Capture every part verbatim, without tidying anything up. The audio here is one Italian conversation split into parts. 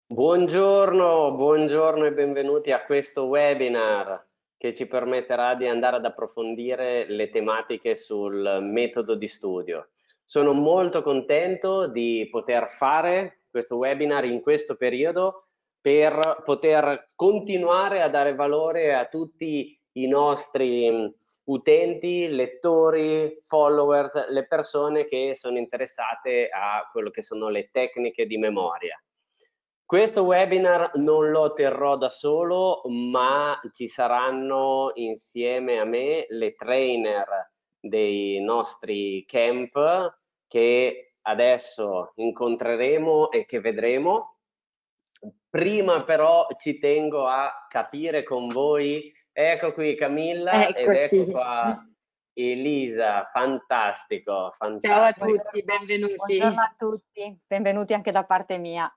Buongiorno, buongiorno e benvenuti a questo webinar che ci permetterà di andare ad approfondire le tematiche sul metodo di studio. Sono molto contento di poter fare questo webinar in questo periodo per poter continuare a dare valore a tutti i nostri utenti, lettori, followers, le persone che sono interessate a quello che sono le tecniche di memoria. Questo webinar non lo terrò da solo, ma ci saranno insieme a me le trainer dei nostri camp che adesso incontreremo e che vedremo. Prima però ci tengo a capire con voi, ecco qui Camilla ed ecco Eccoci. qua Elisa, fantastico, Ciao a fantastico. tutti, Buongiorno benvenuti. a tutti, benvenuti anche da parte mia.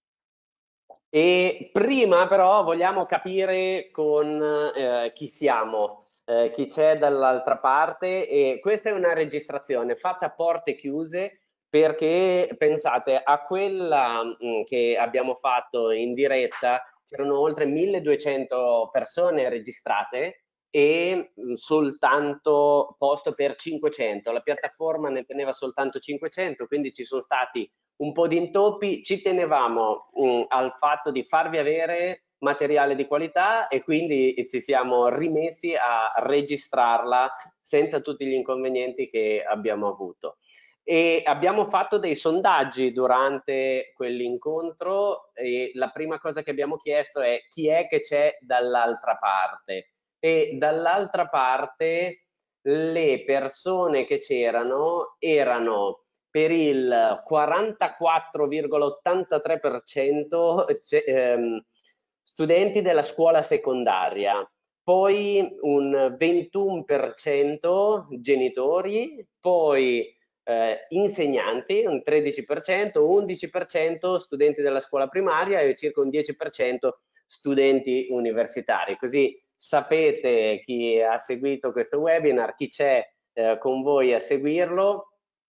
E prima però vogliamo capire con eh, chi siamo, eh, chi c'è dall'altra parte, e questa è una registrazione fatta a porte chiuse perché pensate a quella mh, che abbiamo fatto in diretta, c'erano oltre milleduecento persone registrate e mh, soltanto posto per cinquecento, la piattaforma ne teneva soltanto cinquecento, quindi ci sono stati un po' di intoppi. Ci tenevamo mh, al fatto di farvi avere materiale di qualità e quindi ci siamo rimessi a registrarla senza tutti gli inconvenienti che abbiamo avuto. E abbiamo fatto dei sondaggi durante quell'incontro e la prima cosa che abbiamo chiesto è chi è che c'è dall'altra parte, e dall'altra parte le persone che c'erano erano per il quarantaquattro virgola ottantatré per cento ehm, studenti della scuola secondaria, poi un ventuno per cento genitori, poi eh, insegnanti, un tredici per cento, undici per cento studenti della scuola primaria e circa un dieci per cento studenti universitari. Così sapete chi ha seguito questo webinar, chi c'è eh, con voi a seguirlo.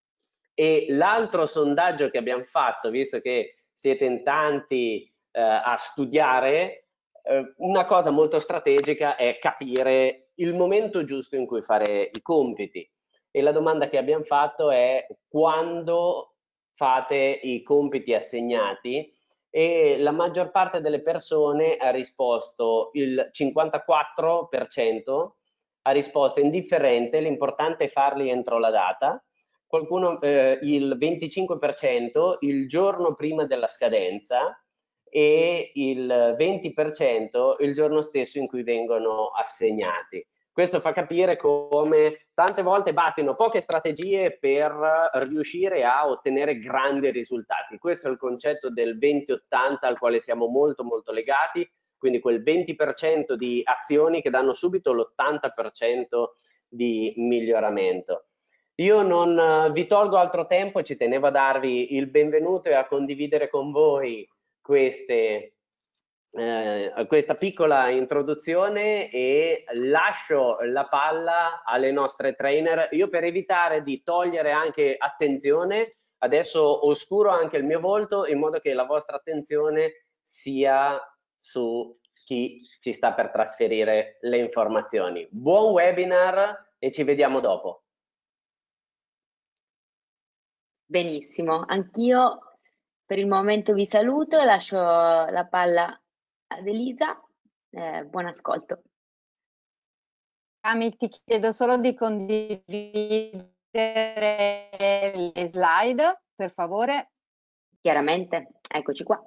E l'altro sondaggio che abbiamo fatto, visto che siete in tanti eh, a studiare, eh, una cosa molto strategica è capire il momento giusto in cui fare i compiti. E la domanda che abbiamo fatto è: quando fate i compiti assegnati? E la maggior parte delle persone ha risposto, il cinquantaquattro per cento ha risposto indifferente, l'importante è farli entro la data. Qualcuno, eh, il venticinque per cento il giorno prima della scadenza e il venti per cento il giorno stesso in cui vengono assegnati. Questo fa capire come tante volte bastino poche strategie per riuscire a ottenere grandi risultati. Questo è il concetto del venti ottanta al quale siamo molto molto legati, quindi quel venti per cento di azioni che danno subito l'ottanta per cento di miglioramento. Io non vi tolgo altro tempo, ci tenevo a darvi il benvenuto e a condividere con voi queste, eh, questa piccola introduzione, e lascio la palla alle nostre trainer. Io, per evitare di togliere anche attenzione, adesso oscuro anche il mio volto in modo che la vostra attenzione sia su chi ci sta per trasferire le informazioni. Buon webinar e ci vediamo dopo. Benissimo, anch'io per il momento vi saluto e lascio la palla ad Elisa. Eh, buon ascolto. Cami, ti chiedo solo di condividere le slide, per favore. Chiaramente, eccoci qua.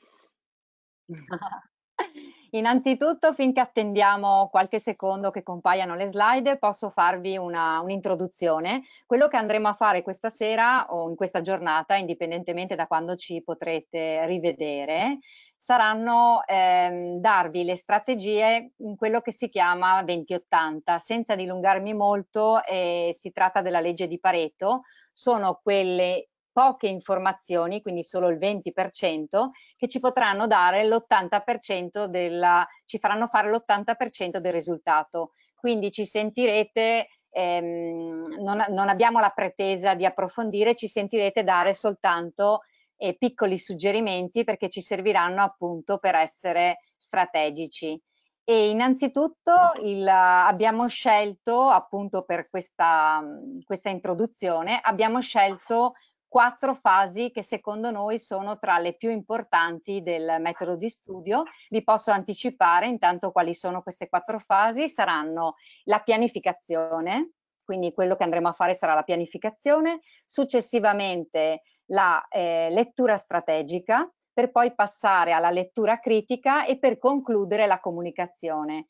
Innanzitutto, finché attendiamo qualche secondo che compaiano le slide, posso farvi un'introduzione. Quello che andremo a fare questa sera o in questa giornata, indipendentemente da quando ci potrete rivedere, saranno ehm, darvi le strategie in quello che si chiama venti ottanta. Senza dilungarmi molto, eh, si tratta della legge di Pareto, sono quelle poche informazioni, quindi solo il venti per cento, che ci potranno dare l'ottanta per cento della, ci faranno fare l'ottanta per cento del risultato. Quindi ci sentirete, ehm, non, non abbiamo la pretesa di approfondire, ci sentirete dare soltanto e piccoli suggerimenti perché ci serviranno appunto per essere strategici. E innanzitutto il, abbiamo scelto appunto per questa, questa introduzione, abbiamo scelto quattro fasi che secondo noi sono tra le più importanti del metodo di studio. Vi posso anticipare intanto quali sono queste quattro fasi. Saranno la pianificazione, quindi quello che andremo a fare sarà la pianificazione, successivamente la eh, lettura strategica, per poi passare alla lettura critica e per concludere la comunicazione.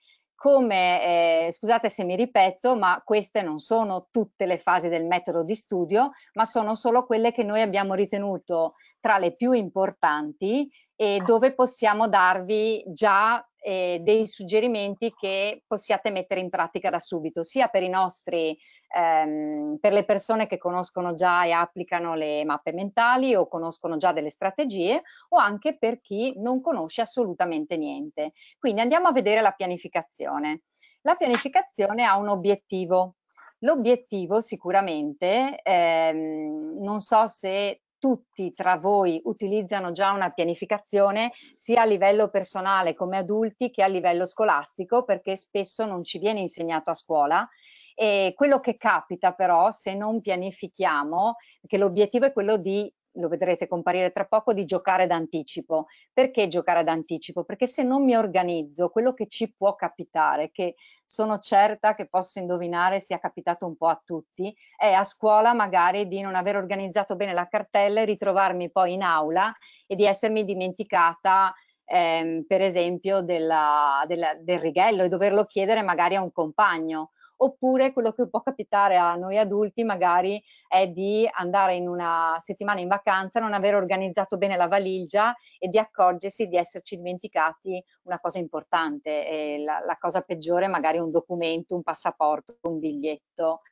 Come, eh, scusate se mi ripeto, ma queste non sono tutte le fasi del metodo di studio, ma sono solo quelle che noi abbiamo ritenuto tra le più importanti e dove possiamo darvi già eh, dei suggerimenti che possiate mettere in pratica da subito, sia per i nostri, ehm, per le persone che conoscono già e applicano le mappe mentali o conoscono già delle strategie, o anche per chi non conosce assolutamente niente. Quindi andiamo a vedere la pianificazione. La pianificazione ha un obiettivo. L'obiettivo sicuramente, ehm, non so se tutti tra voi utilizzano già una pianificazione sia a livello personale come adulti che a livello scolastico, perché spesso non ci viene insegnato a scuola. E quello che capita però se non pianifichiamo, che l'obiettivo è quello di, lo vedrete comparire tra poco, di giocare d'anticipo. Perché giocare d'anticipo? Perché se non mi organizzo, quello che ci può capitare, che sono certa che posso indovinare sia capitato un po' a tutti, è a scuola magari di non aver organizzato bene la cartella e ritrovarmi poi in aula e di essermi dimenticata ehm, per esempio della, della, del righello e doverlo chiedere magari a un compagno. Oppure quello che può capitare a noi adulti magari è di andare in una settimana in vacanza, non aver organizzato bene la valigia e di accorgersi di esserci dimenticati una cosa importante. E la, la cosa peggiore magari un documento, un passaporto, un biglietto.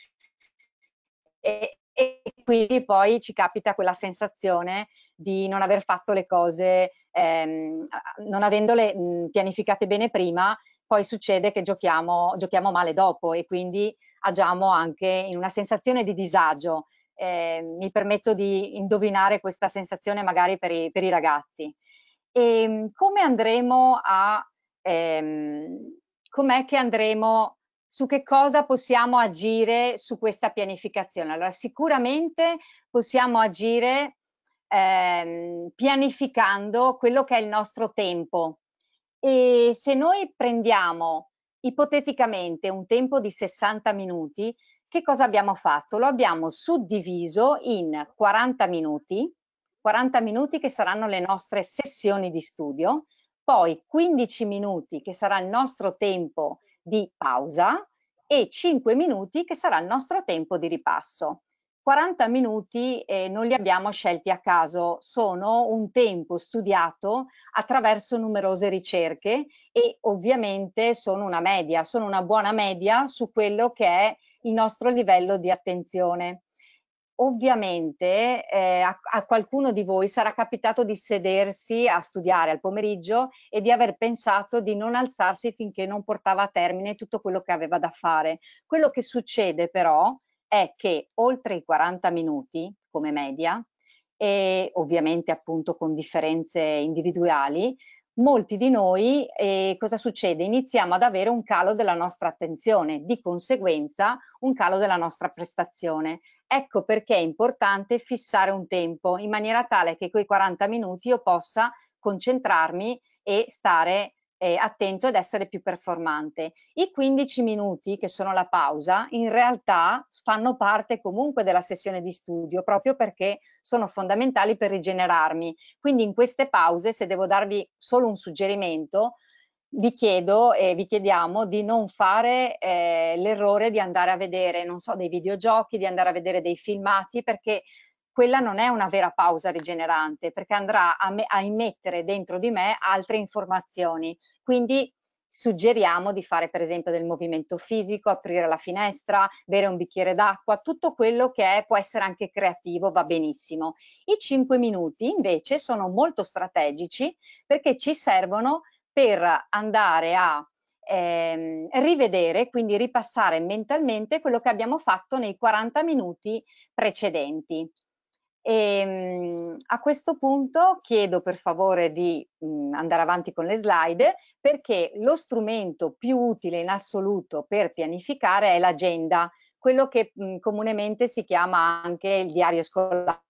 E, e quindi poi ci capita quella sensazione di non aver fatto le cose, ehm, non avendole mh, pianificate bene prima, poi succede che giochiamo, giochiamo male dopo e quindi agiamo anche in una sensazione di disagio. Eh, mi permetto di indovinare questa sensazione magari per i, per i ragazzi. E come andremo a, ehm, com'è che andremo, su che cosa possiamo agire su questa pianificazione? Allora, sicuramente possiamo agire ehm, pianificando quello che è il nostro tempo. E se noi prendiamo ipoteticamente un tempo di sessanta minuti, che cosa abbiamo fatto? Lo abbiamo suddiviso in quaranta minuti, quaranta minuti che saranno le nostre sessioni di studio, poi quindici minuti che sarà il nostro tempo di pausa e cinque minuti che sarà il nostro tempo di ripasso. quaranta minuti eh, non li abbiamo scelti a caso, sono un tempo studiato attraverso numerose ricerche e ovviamente sono una media, sono una buona media su quello che è il nostro livello di attenzione. Ovviamente eh, a, a qualcuno di voi sarà capitato di sedersi a studiare al pomeriggio e di aver pensato di non alzarsi finché non portava a termine tutto quello che aveva da fare. Quello che succede però è che oltre i quaranta minuti come media, e ovviamente appunto con differenze individuali, molti di noi eh, cosa succede? Iniziamo ad avere un calo della nostra attenzione, di conseguenza un calo della nostra prestazione. Ecco perché è importante fissare un tempo in maniera tale che quei quaranta minuti io possa concentrarmi e stare eh, attento ed essere più performante. I quindici minuti che sono la pausa in realtà fanno parte comunque della sessione di studio proprio perché sono fondamentali per rigenerarmi. Quindi in queste pause, se devo darvi solo un suggerimento, vi chiedo e vi chiediamo di non fare eh, l'errore di andare a vedere, non so, dei videogiochi, di andare a vedere dei filmati, perché quella non è una vera pausa rigenerante, perché andrà a, me, a immettere dentro di me altre informazioni. Quindi suggeriamo di fare per esempio del movimento fisico, aprire la finestra, bere un bicchiere d'acqua, tutto quello che è, può essere anche creativo, va benissimo. I cinque minuti invece sono molto strategici perché ci servono per andare a ehm, rivedere, quindi ripassare mentalmente quello che abbiamo fatto nei quaranta minuti precedenti. E, mh, a questo punto chiedo per favore di mh, andare avanti con le slide, perché lo strumento più utile in assoluto per pianificare è l'agenda, quello che mh, comunemente si chiama anche il diario scolastico.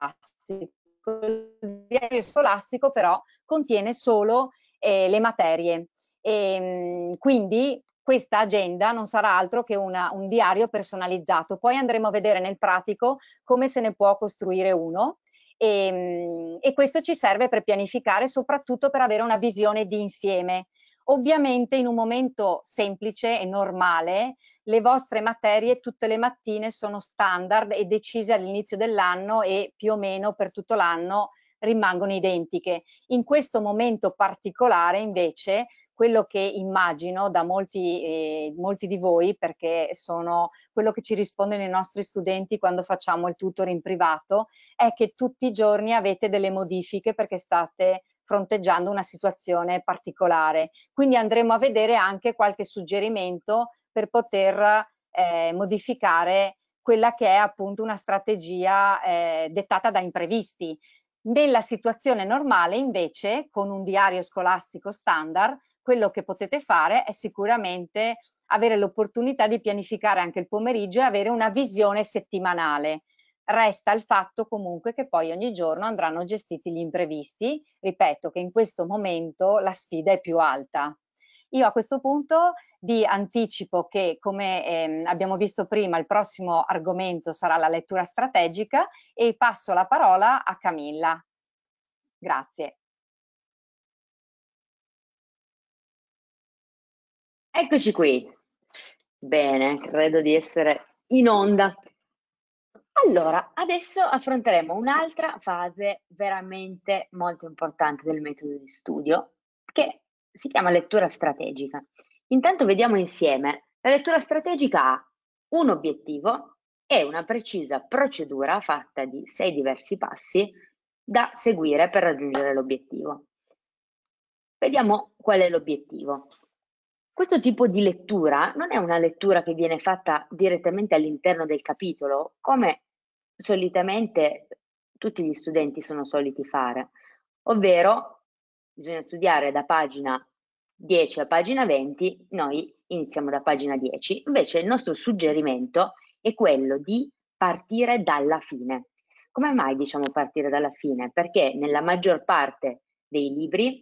Il diario scolastico però contiene solo eh, le materie e mh, quindi questa agenda non sarà altro che una, un diario personalizzato. Poi andremo a vedere nel pratico come se ne può costruire uno e, e questo ci serve per pianificare, soprattutto per avere una visione di insieme. Ovviamente in un momento semplice e normale le vostre materie tutte le mattine sono standard e decise all'inizio dell'anno e più o meno per tutto l'anno rimangono identiche. In questo momento particolare invece quello che immagino da molti, eh, molti di voi, perché sono quello che ci rispondono i nostri studenti quando facciamo il tutor in privato, è che tutti i giorni avete delle modifiche perché state fronteggiando una situazione particolare. Quindi andremo a vedere anche qualche suggerimento per poter eh, modificare quella che è appunto una strategia eh, dettata da imprevisti. Nella situazione normale, invece, con un diario scolastico standard, quello che potete fare è sicuramente avere l'opportunità di pianificare anche il pomeriggio e avere una visione settimanale. Resta il fatto comunque che poi ogni giorno andranno gestiti gli imprevisti. Ripeto che in questo momento la sfida è più alta. Io a questo punto vi anticipo che, come ehm, abbiamo visto prima, il prossimo argomento sarà la lettura strategica e passo la parola a Camilla. Grazie. Eccoci qui. Bene, credo di essere in onda. Allora, adesso affronteremo un'altra fase veramente molto importante del metodo di studio, che si chiama lettura strategica. Intanto vediamo insieme. La lettura strategica ha un obiettivo e una precisa procedura fatta di sei diversi passi da seguire per raggiungere l'obiettivo. Vediamo qual è l'obiettivo. Questo tipo di lettura non è una lettura che viene fatta direttamente all'interno del capitolo, come solitamente tutti gli studenti sono soliti fare, ovvero bisogna studiare da pagina dieci a pagina venti, noi iniziamo da pagina dieci, invece il nostro suggerimento è quello di partire dalla fine. Come mai diciamo partire dalla fine? Perché nella maggior parte dei libri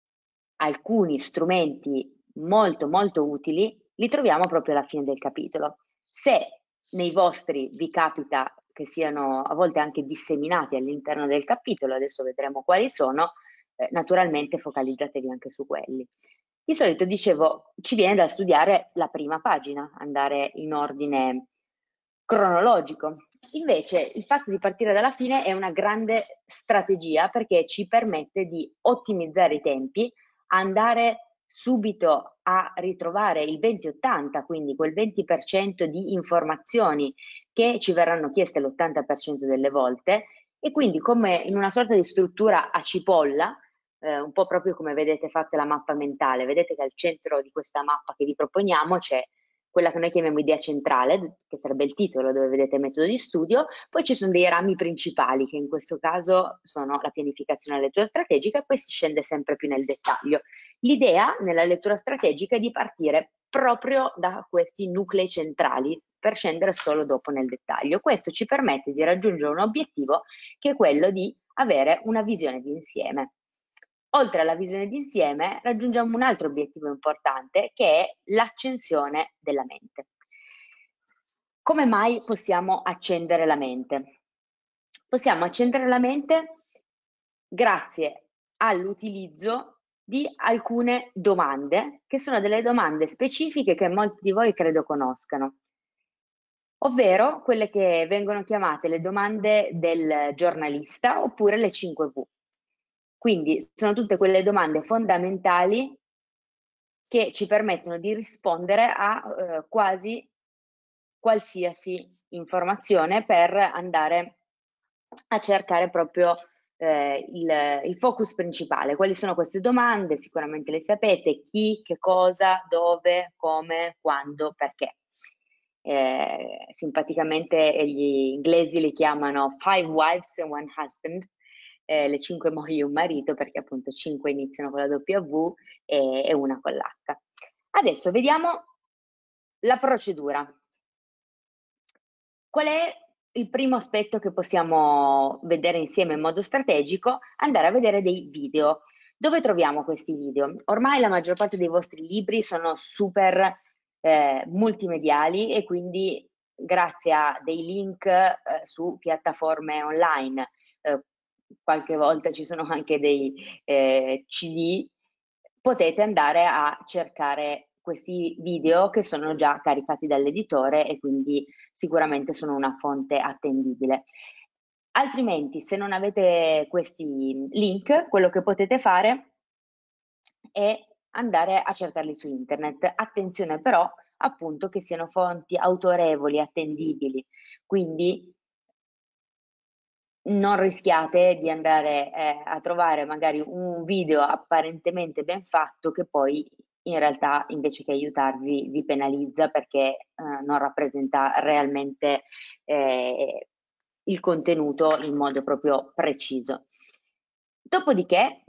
alcuni strumenti molto molto utili li troviamo proprio alla fine del capitolo. Se nei vostri vi capita che siano a volte anche disseminati all'interno del capitolo, adesso vedremo quali sono, eh, naturalmente focalizzatevi anche su quelli. Di solito, dicevo, ci viene da studiare la prima pagina, andare in ordine cronologico. Invece il fatto di partire dalla fine è una grande strategia perché ci permette di ottimizzare i tempi, andare subito a ritrovare il venti ottanta, quindi quel venti per cento di informazioni che ci verranno chieste l'ottanta per cento delle volte, e quindi come in una sorta di struttura a cipolla, eh, un po' proprio come vedete fatta la mappa mentale. Vedete che al centro di questa mappa che vi proponiamo c'è quella che noi chiamiamo idea centrale, che sarebbe il titolo dove vedete il metodo di studio, poi ci sono dei rami principali che in questo caso sono la pianificazione e la lettura strategica, e poi si scende sempre più nel dettaglio. L'idea nella lettura strategica è di partire proprio da questi nuclei centrali per scendere solo dopo nel dettaglio. Questo ci permette di raggiungere un obiettivo che è quello di avere una visione di insieme. Oltre alla visione d'insieme raggiungiamo un altro obiettivo importante che è l'accensione della mente. Come mai possiamo accendere la mente? Possiamo accendere la mente grazie all'utilizzo di alcune domande, che sono delle domande specifiche che molti di voi credo conoscano, ovvero quelle che vengono chiamate le domande del giornalista oppure le cinque vu. Quindi sono tutte quelle domande fondamentali che ci permettono di rispondere a eh, quasi qualsiasi informazione per andare a cercare proprio eh, il, il focus principale. Quali sono queste domande? Sicuramente le sapete: chi, che cosa, dove, come, quando, perché. eh, simpaticamente gli inglesi li chiamano Five Wives and One Husband, eh, le cinque mogli e un marito, perché appunto cinque iniziano con la W e, e una con l'H. Adesso vediamo la procedura. Qual è il primo aspetto che possiamo vedere insieme in modo strategico? Andare a vedere dei video. Dove troviamo questi video? Ormai la maggior parte dei vostri libri sono super eh, multimediali e quindi grazie a dei link eh, su piattaforme online, eh, qualche volta ci sono anche dei eh, C D, potete andare a cercare questi video che sono già caricati dall'editore e quindi sicuramente sono una fonte attendibile. Altrimenti, se non avete questi link, quello che potete fare è andare a cercarli su internet. Attenzione però appunto che siano fonti autorevoli, attendibili, quindi non rischiate di andare eh, a trovare magari un video apparentemente ben fatto che poi in realtà invece che aiutarvi vi penalizza perché eh, non rappresenta realmente eh, il contenuto in modo proprio preciso. Dopodiché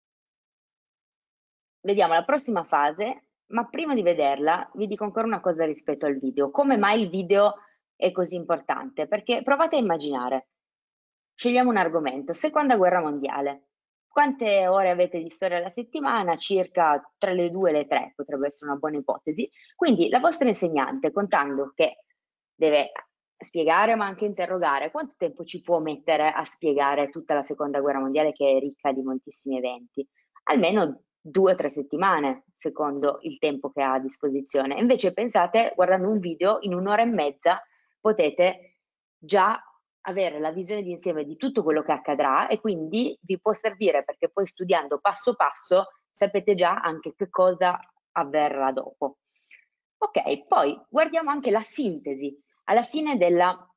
vediamo la prossima fase, ma prima di vederla vi dico ancora una cosa rispetto al video. Come mai il video è così importante? Perché provate a immaginare, scegliamo un argomento, seconda guerra mondiale. Quante ore avete di storia alla settimana? Circa tra le due e le tre, potrebbe essere una buona ipotesi. Quindi la vostra insegnante, contando che deve spiegare ma anche interrogare, quanto tempo ci può mettere a spiegare tutta la seconda guerra mondiale che è ricca di moltissimi eventi? Almeno due o tre settimane, secondo il tempo che ha a disposizione. Invece pensate, guardando un video, in un'ora e mezza potete già avere la visione d'insieme di tutto quello che accadrà e quindi vi può servire perché poi studiando passo passo sapete già anche che cosa avverrà dopo. Ok, poi guardiamo anche la sintesi. Alla fine della,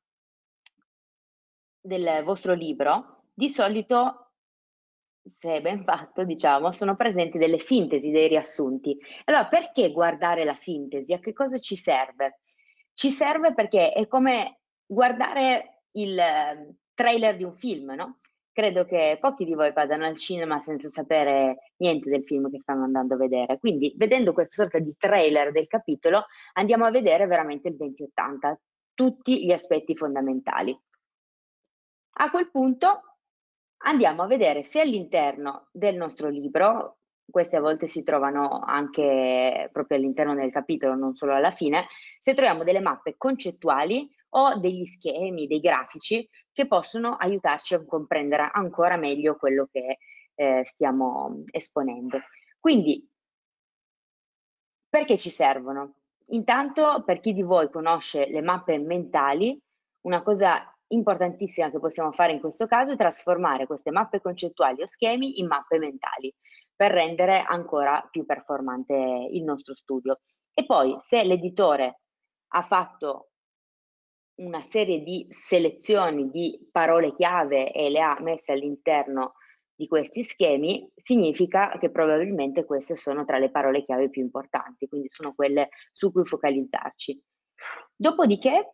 del vostro libro, di solito, se è ben fatto, diciamo, sono presenti delle sintesi, dei riassunti. Allora, perché guardare la sintesi? A che cosa ci serve? Ci serve perché è come guardare il eh, trailer di un film, no? Credo che pochi di voi vadano al cinema senza sapere niente del film che stanno andando a vedere. Quindi, vedendo questa sorta di trailer del capitolo, andiamo a vedere veramente il venti ottanta, tutti gli aspetti fondamentali. A quel punto andiamo a vedere se all'interno del nostro libro, queste a volte si trovano anche proprio all'interno del capitolo, non solo alla fine, se troviamo delle mappe concettuali o degli schemi, dei grafici che possono aiutarci a comprendere ancora meglio quello che eh, stiamo esponendo. Quindi, perché ci servono? Intanto, per chi di voi conosce le mappe mentali, una cosa importantissima che possiamo fare in questo caso è trasformare queste mappe concettuali o schemi in mappe mentali per rendere ancora più performante il nostro studio. E poi, se l'editore ha fatto una serie di selezioni di parole chiave e le ha messe all'interno di questi schemi, significa che probabilmente queste sono tra le parole chiave più importanti, quindi sono quelle su cui focalizzarci. Dopodiché,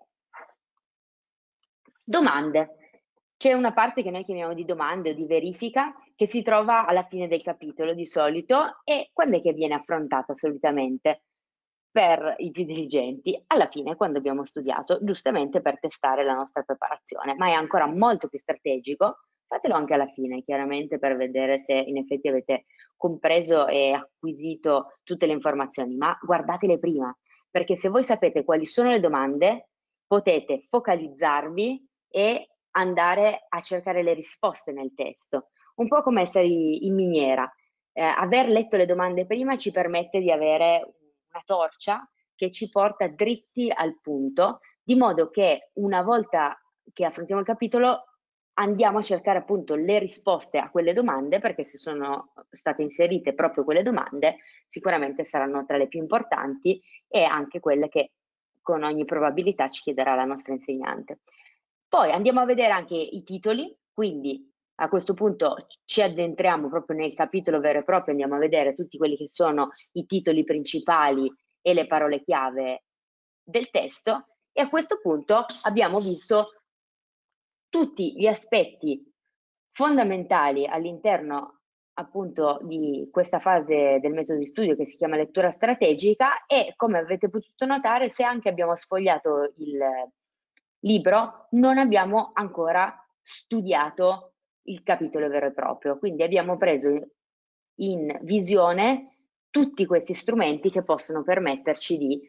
domande. C'è una parte che noi chiamiamo di domande o di verifica che si trova alla fine del capitolo di solito e quando è che viene affrontata solitamente? Per i più diligenti, alla fine quando abbiamo studiato, giustamente per testare la nostra preparazione, ma è ancora molto più strategico, fatelo anche alla fine chiaramente per vedere se in effetti avete compreso e acquisito tutte le informazioni, ma guardatele prima, perché se voi sapete quali sono le domande, potete focalizzarvi e andare a cercare le risposte nel testo, un po' come essere in miniera. Eh, aver letto le domande prima ci permette di avere una torcia che ci porta dritti al punto, di modo che una volta che affrontiamo il capitolo andiamo a cercare appunto le risposte a quelle domande, perché se sono state inserite proprio quelle domande, sicuramente saranno tra le più importanti e anche quelle che con ogni probabilità ci chiederà la nostra insegnante. Poi andiamo a vedere anche i titoli, quindi a questo punto ci addentriamo proprio nel capitolo vero e proprio, andiamo a vedere tutti quelli che sono i titoli principali e le parole chiave del testo E a questo punto abbiamo visto tutti gli aspetti fondamentali all'interno appunto di questa fase del metodo di studio che si chiama lettura strategica, e come avete potuto notare, se anche abbiamo sfogliato il libro, non abbiamo ancora studiato il capitolo vero e proprio, quindi abbiamo preso in visione tutti questi strumenti che possono permetterci di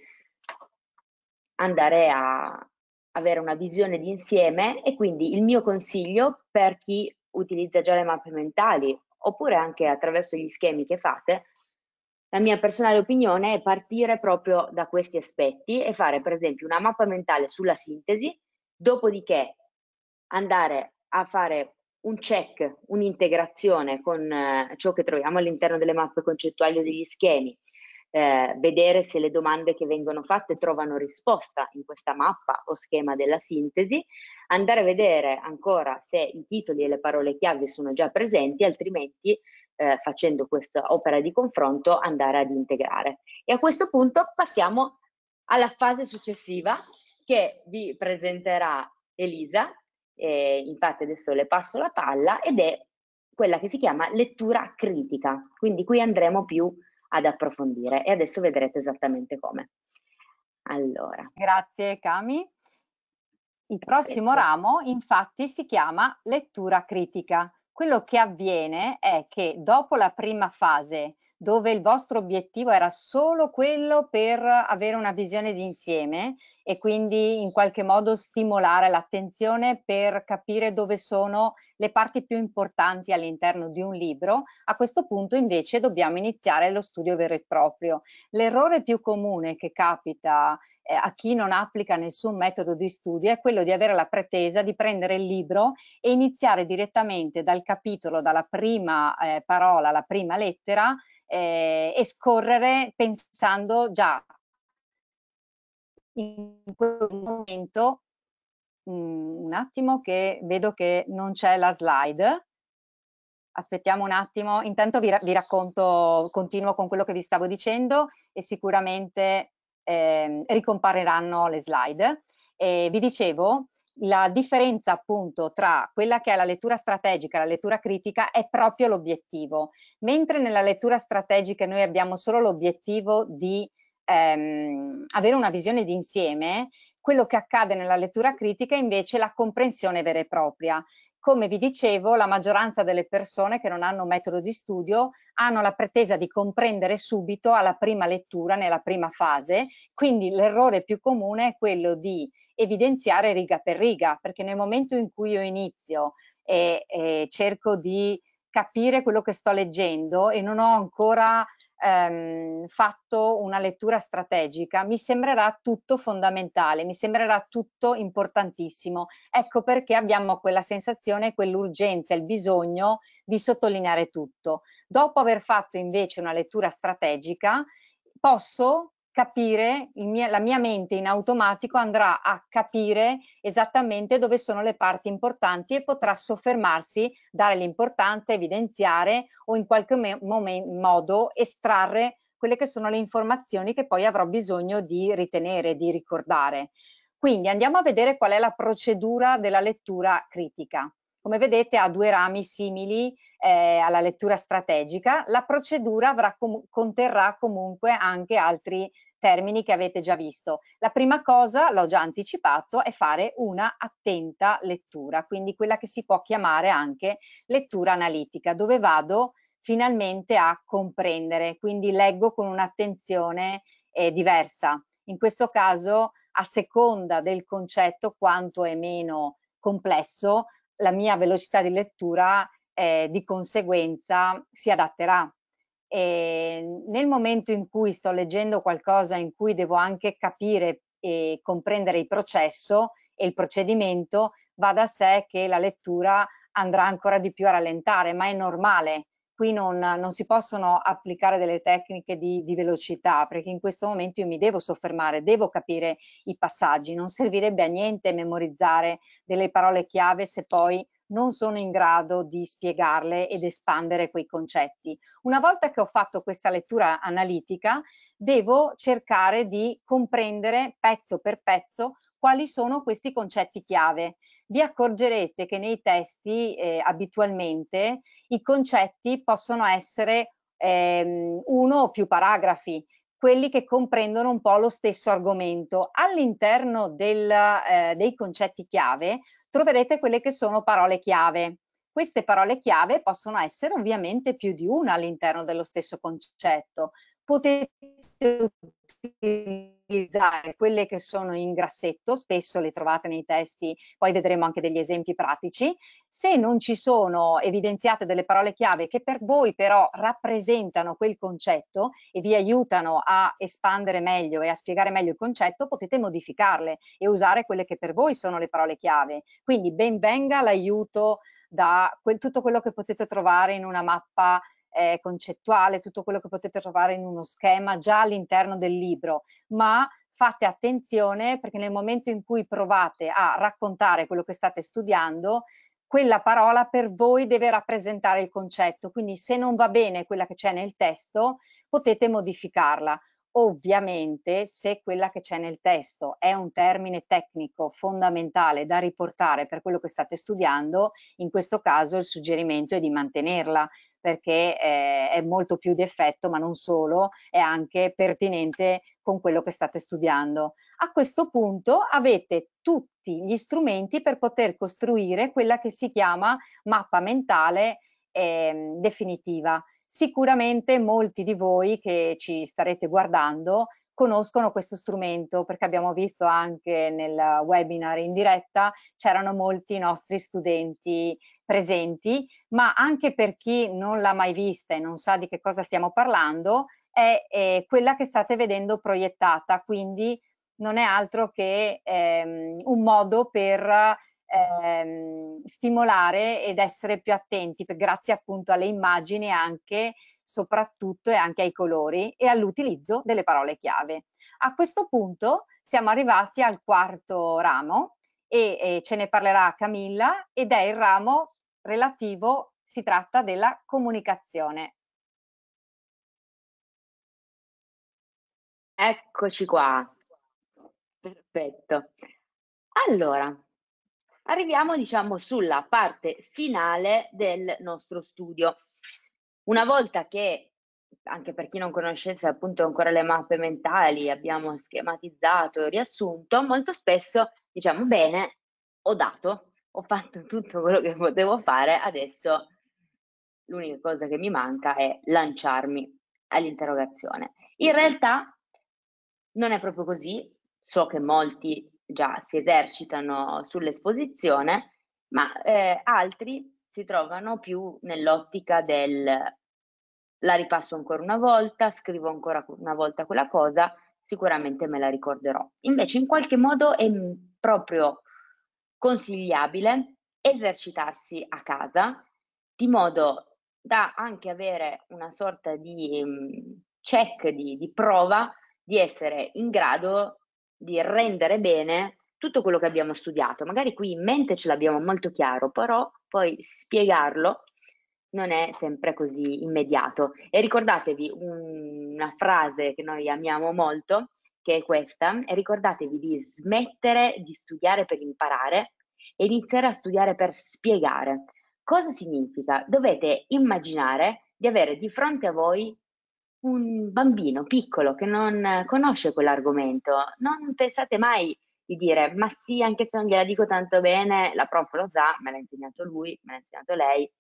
andare a avere una visione d'insieme. E quindi il mio consiglio per chi utilizza già le mappe mentali, oppure anche attraverso gli schemi che fate, la mia personale opinione è partire proprio da questi aspetti e fare per esempio una mappa mentale sulla sintesi, dopodiché andare a fare un check, un'integrazione con eh, ciò che troviamo all'interno delle mappe concettuali o degli schemi, eh, vedere se le domande che vengono fatte trovano risposta in questa mappa o schema della sintesi, andare a vedere ancora se i titoli e le parole chiave sono già presenti, altrimenti eh, facendo questa opera di confronto andare ad integrare. E a questo punto passiamo alla fase successiva che vi presenterà Elisa. Eh, infatti adesso le passo la palla, ed è quella che si chiama lettura critica, quindi qui andremo più ad approfondire e adesso vedrete esattamente come. Allora. Grazie Cami. Il prossimo ramo infatti si chiama lettura critica. Quello che avviene è che dopo la prima fase, dove il vostro obiettivo era solo quello per avere una visione d'insieme e quindi in qualche modo stimolare l'attenzione per capire dove sono le parti più importanti all'interno di un libro, a questo punto invece dobbiamo iniziare lo studio vero e proprio. L'errore più comune che capita eh, a chi non applica nessun metodo di studio è quello di avere la pretesa di prendere il libro e iniziare direttamente dal capitolo, dalla prima eh, parola, la prima lettera, Eh, e scorrere pensando già in quel momento, mh, un attimo che vedo che non c'è la slide, aspettiamo un attimo, intanto vi, vi racconto, continuo con quello che vi stavo dicendo e sicuramente eh, ricompariranno le slide. E vi dicevo, la differenza appunto tra quella che è la lettura strategica e la lettura critica è proprio l'obiettivo. Mentre nella lettura strategica noi abbiamo solo l'obiettivo di ehm, avere una visione d'insieme, quello che accade nella lettura critica è invece la comprensione vera e propria. Come vi dicevo, la maggioranza delle persone che non hanno metodo di studio hanno la pretesa di comprendere subito alla prima lettura, nella prima fase, quindi l'errore più comune è quello di evidenziare riga per riga, perché nel momento in cui io inizio e, e cerco di capire quello che sto leggendo e non ho ancora ehm, fatto una lettura strategica, mi sembrerà tutto fondamentale, mi sembrerà tutto importantissimo. Ecco perché abbiamo quella sensazione, quell'urgenza, il bisogno di sottolineare tutto. Dopo aver fatto invece una lettura strategica, posso capire, il mio, la mia mente in automatico andrà a capire esattamente dove sono le parti importanti e potrà soffermarsi, dare l'importanza, evidenziare o in qualche modo estrarre quelle che sono le informazioni che poi avrò bisogno di ritenere, di ricordare. Quindi andiamo a vedere qual è la procedura della lettura critica. Come vedete ha due rami simili eh, alla lettura strategica. La procedura avrà com- conterrà comunque anche altri termini che avete già visto. La prima cosa, l'ho già anticipato, è fare una attenta lettura, quindi quella che si può chiamare anche lettura analitica, dove vado finalmente a comprendere, quindi leggo con un'attenzione eh, diversa. In questo caso, a seconda del concetto, quanto è meno complesso, la mia velocità di lettura eh, di conseguenza si adatterà. E nel momento in cui sto leggendo qualcosa in cui devo anche capire e comprendere il processo e il procedimento, va da sé che la lettura andrà ancora di più a rallentare, ma è normale. Qui non, non si possono applicare delle tecniche di, di velocità, perché in questo momento io mi devo soffermare, devo capire i passaggi. Non servirebbe a niente memorizzare delle parole chiave se poi non sono in grado di spiegarle ed espandere quei concetti. Una volta che ho fatto questa lettura analitica, devo cercare di comprendere pezzo per pezzo quali sono questi concetti chiave. Vi accorgerete che nei testi eh, abitualmente i concetti possono essere ehm, uno o più paragrafi, quelli che comprendono un po' lo stesso argomento. All'interno del, eh, dei concetti chiave troverete quelle che sono parole chiave. Queste parole chiave possono essere ovviamente più di una all'interno dello stesso concetto. Potete utilizzare quelle che sono in grassetto, spesso le trovate nei testi, poi vedremo anche degli esempi pratici. Se non ci sono evidenziate delle parole chiave che per voi però rappresentano quel concetto e vi aiutano a espandere meglio e a spiegare meglio il concetto, potete modificarle e usare quelle che per voi sono le parole chiave. Quindi ben venga l'aiuto da quel, tutto quello che potete trovare in una mappa eh, concettuale, tutto quello che potete trovare in uno schema già all'interno del libro, ma fate attenzione perché nel momento in cui provate a raccontare quello che state studiando, quella parola per voi deve rappresentare il concetto, quindi se non va bene quella che c'è nel testo, potete modificarla. Ovviamente, se quella che c'è nel testo è un termine tecnico fondamentale da riportare per quello che state studiando, in questo caso il suggerimento è di mantenerla, perché eh, è molto più di effetto, ma non solo, è anche pertinente con quello che state studiando. A questo punto avete tutti gli strumenti per poter costruire quella che si chiama mappa mentale eh, definitiva. Sicuramente molti di voi che ci starete guardando conoscono questo strumento perché abbiamo visto anche nel webinar in diretta c'erano molti nostri studenti presenti, ma anche per chi non l'ha mai vista e non sa di che cosa stiamo parlando, è, è quella che state vedendo proiettata, quindi non è altro che ehm, un modo per ehm, stimolare ed essere più attenti, per, grazie appunto alle immagini anche, soprattutto e anche ai colori e all'utilizzo delle parole chiave. A questo punto siamo arrivati al quarto ramo e, e ce ne parlerà Camilla ed è il ramo relativo, si tratta della comunicazione. Eccoci qua. Perfetto. Allora, arriviamo diciamo sulla parte finale del nostro studio. Una volta che, anche per chi non conoscesse appunto ancora le mappe mentali, abbiamo schematizzato e riassunto, molto spesso diciamo bene, ho dato, ho fatto tutto quello che potevo fare, adesso l'unica cosa che mi manca è lanciarmi all'interrogazione. In realtà non è proprio così, so che molti già si esercitano sull'esposizione, ma eh, altri si trovano più nell'ottica del la ripasso ancora una volta, scrivo ancora una volta quella cosa, sicuramente me la ricorderò. Invece in qualche modo è proprio consigliabile esercitarsi a casa, di modo da anche avere una sorta di um, check, di, di prova di essere in grado di rendere bene tutto quello che abbiamo studiato. Magari qui in mente ce l'abbiamo molto chiaro, però poi spiegarlo non è sempre così immediato. E ricordatevi un, una frase che noi amiamo molto, che è questa, e ricordatevi di smettere di studiare per imparare e iniziare a studiare per spiegare. Cosa significa? Dovete immaginare di avere di fronte a voi un bambino piccolo che non conosce quell'argomento. Non pensate mai di dire, ma sì, anche se non gliela dico tanto bene, la prof lo sa, me l'ha insegnato lui, me l'ha insegnato lei.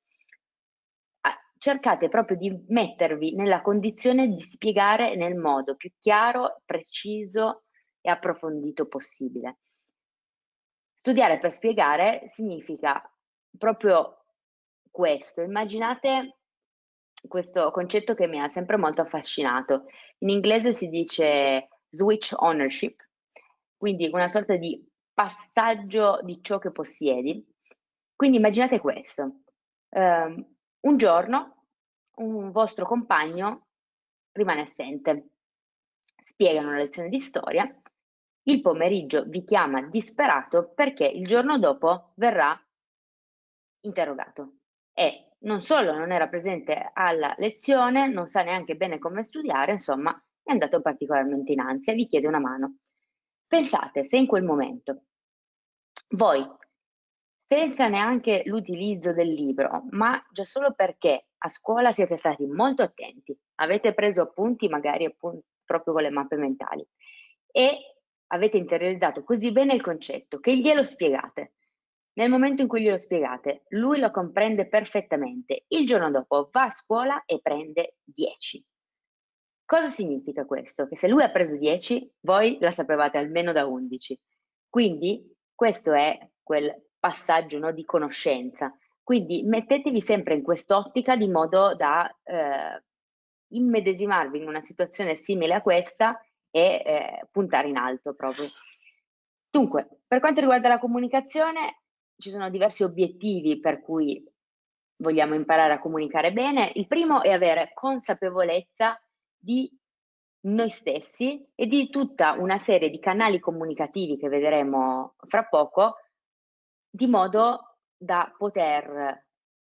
Cercate proprio di mettervi nella condizione di spiegare nel modo più chiaro, preciso e approfondito possibile. Studiare per spiegare significa proprio questo. Immaginate questo concetto che mi ha sempre molto affascinato. In inglese si dice switch ownership, quindi una sorta di passaggio di ciò che possiedi. Quindi immaginate questo. Um, un giorno un vostro compagno rimane assente, spiega una lezione di storia, il pomeriggio vi chiama disperato perché il giorno dopo verrà interrogato e non solo non era presente alla lezione, non sa neanche bene come studiare, insomma è andato particolarmente in ansia, vi chiede una mano. Pensate se in quel momento voi, senza neanche l'utilizzo del libro, ma già solo perché a scuola siete stati molto attenti, avete preso appunti magari appunto proprio con le mappe mentali e avete interiorizzato così bene il concetto che glielo spiegate. Nel momento in cui glielo spiegate, lui lo comprende perfettamente. Il giorno dopo va a scuola e prende dieci. Cosa significa questo? Che se lui ha preso dieci, voi la sapevate almeno da undici. Quindi questo è quel passaggio, no, di conoscenza. Quindi mettetevi sempre in quest'ottica di modo da eh, immedesimarvi in una situazione simile a questa e eh, puntare in alto proprio. Dunque, per quanto riguarda la comunicazione, ci sono diversi obiettivi per cui vogliamo imparare a comunicare bene. Il primo è avere consapevolezza di noi stessi e di tutta una serie di canali comunicativi che vedremo fra poco, di modo da poter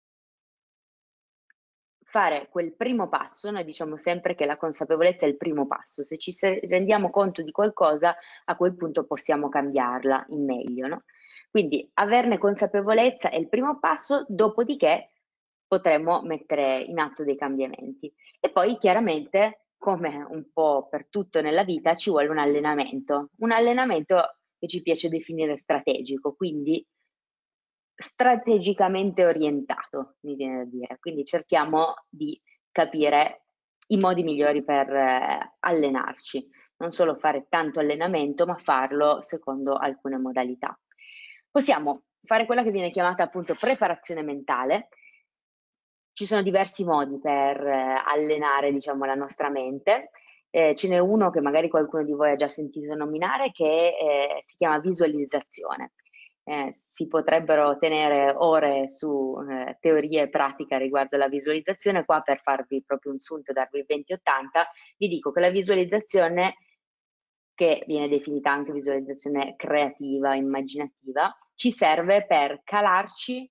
fare quel primo passo. Noi diciamo sempre che la consapevolezza è il primo passo. Se ci rendiamo conto di qualcosa, a quel punto possiamo cambiarla in meglio, no? Quindi averne consapevolezza è il primo passo, dopodiché potremmo mettere in atto dei cambiamenti. E poi chiaramente, come un po' per tutto nella vita, ci vuole un allenamento. Un allenamento che ci piace definire strategico, quindi strategicamente orientato, mi viene da dire. Quindi cerchiamo di capire i modi migliori per eh, allenarci, non solo fare tanto allenamento, ma farlo secondo alcune modalità. Possiamo fare quella che viene chiamata appunto preparazione mentale. Ci sono diversi modi per eh, allenare, diciamo, la nostra mente. Eh, ce n'è uno che magari qualcuno di voi ha già sentito nominare, che eh, si chiama visualizzazione. Eh, si potrebbero tenere ore su eh, teoria e pratica riguardo la visualizzazione. Qua, per farvi proprio un sunto e darvi il venti ottanta, vi dico che la visualizzazione, che viene definita anche visualizzazione creativa, immaginativa, ci serve per calarci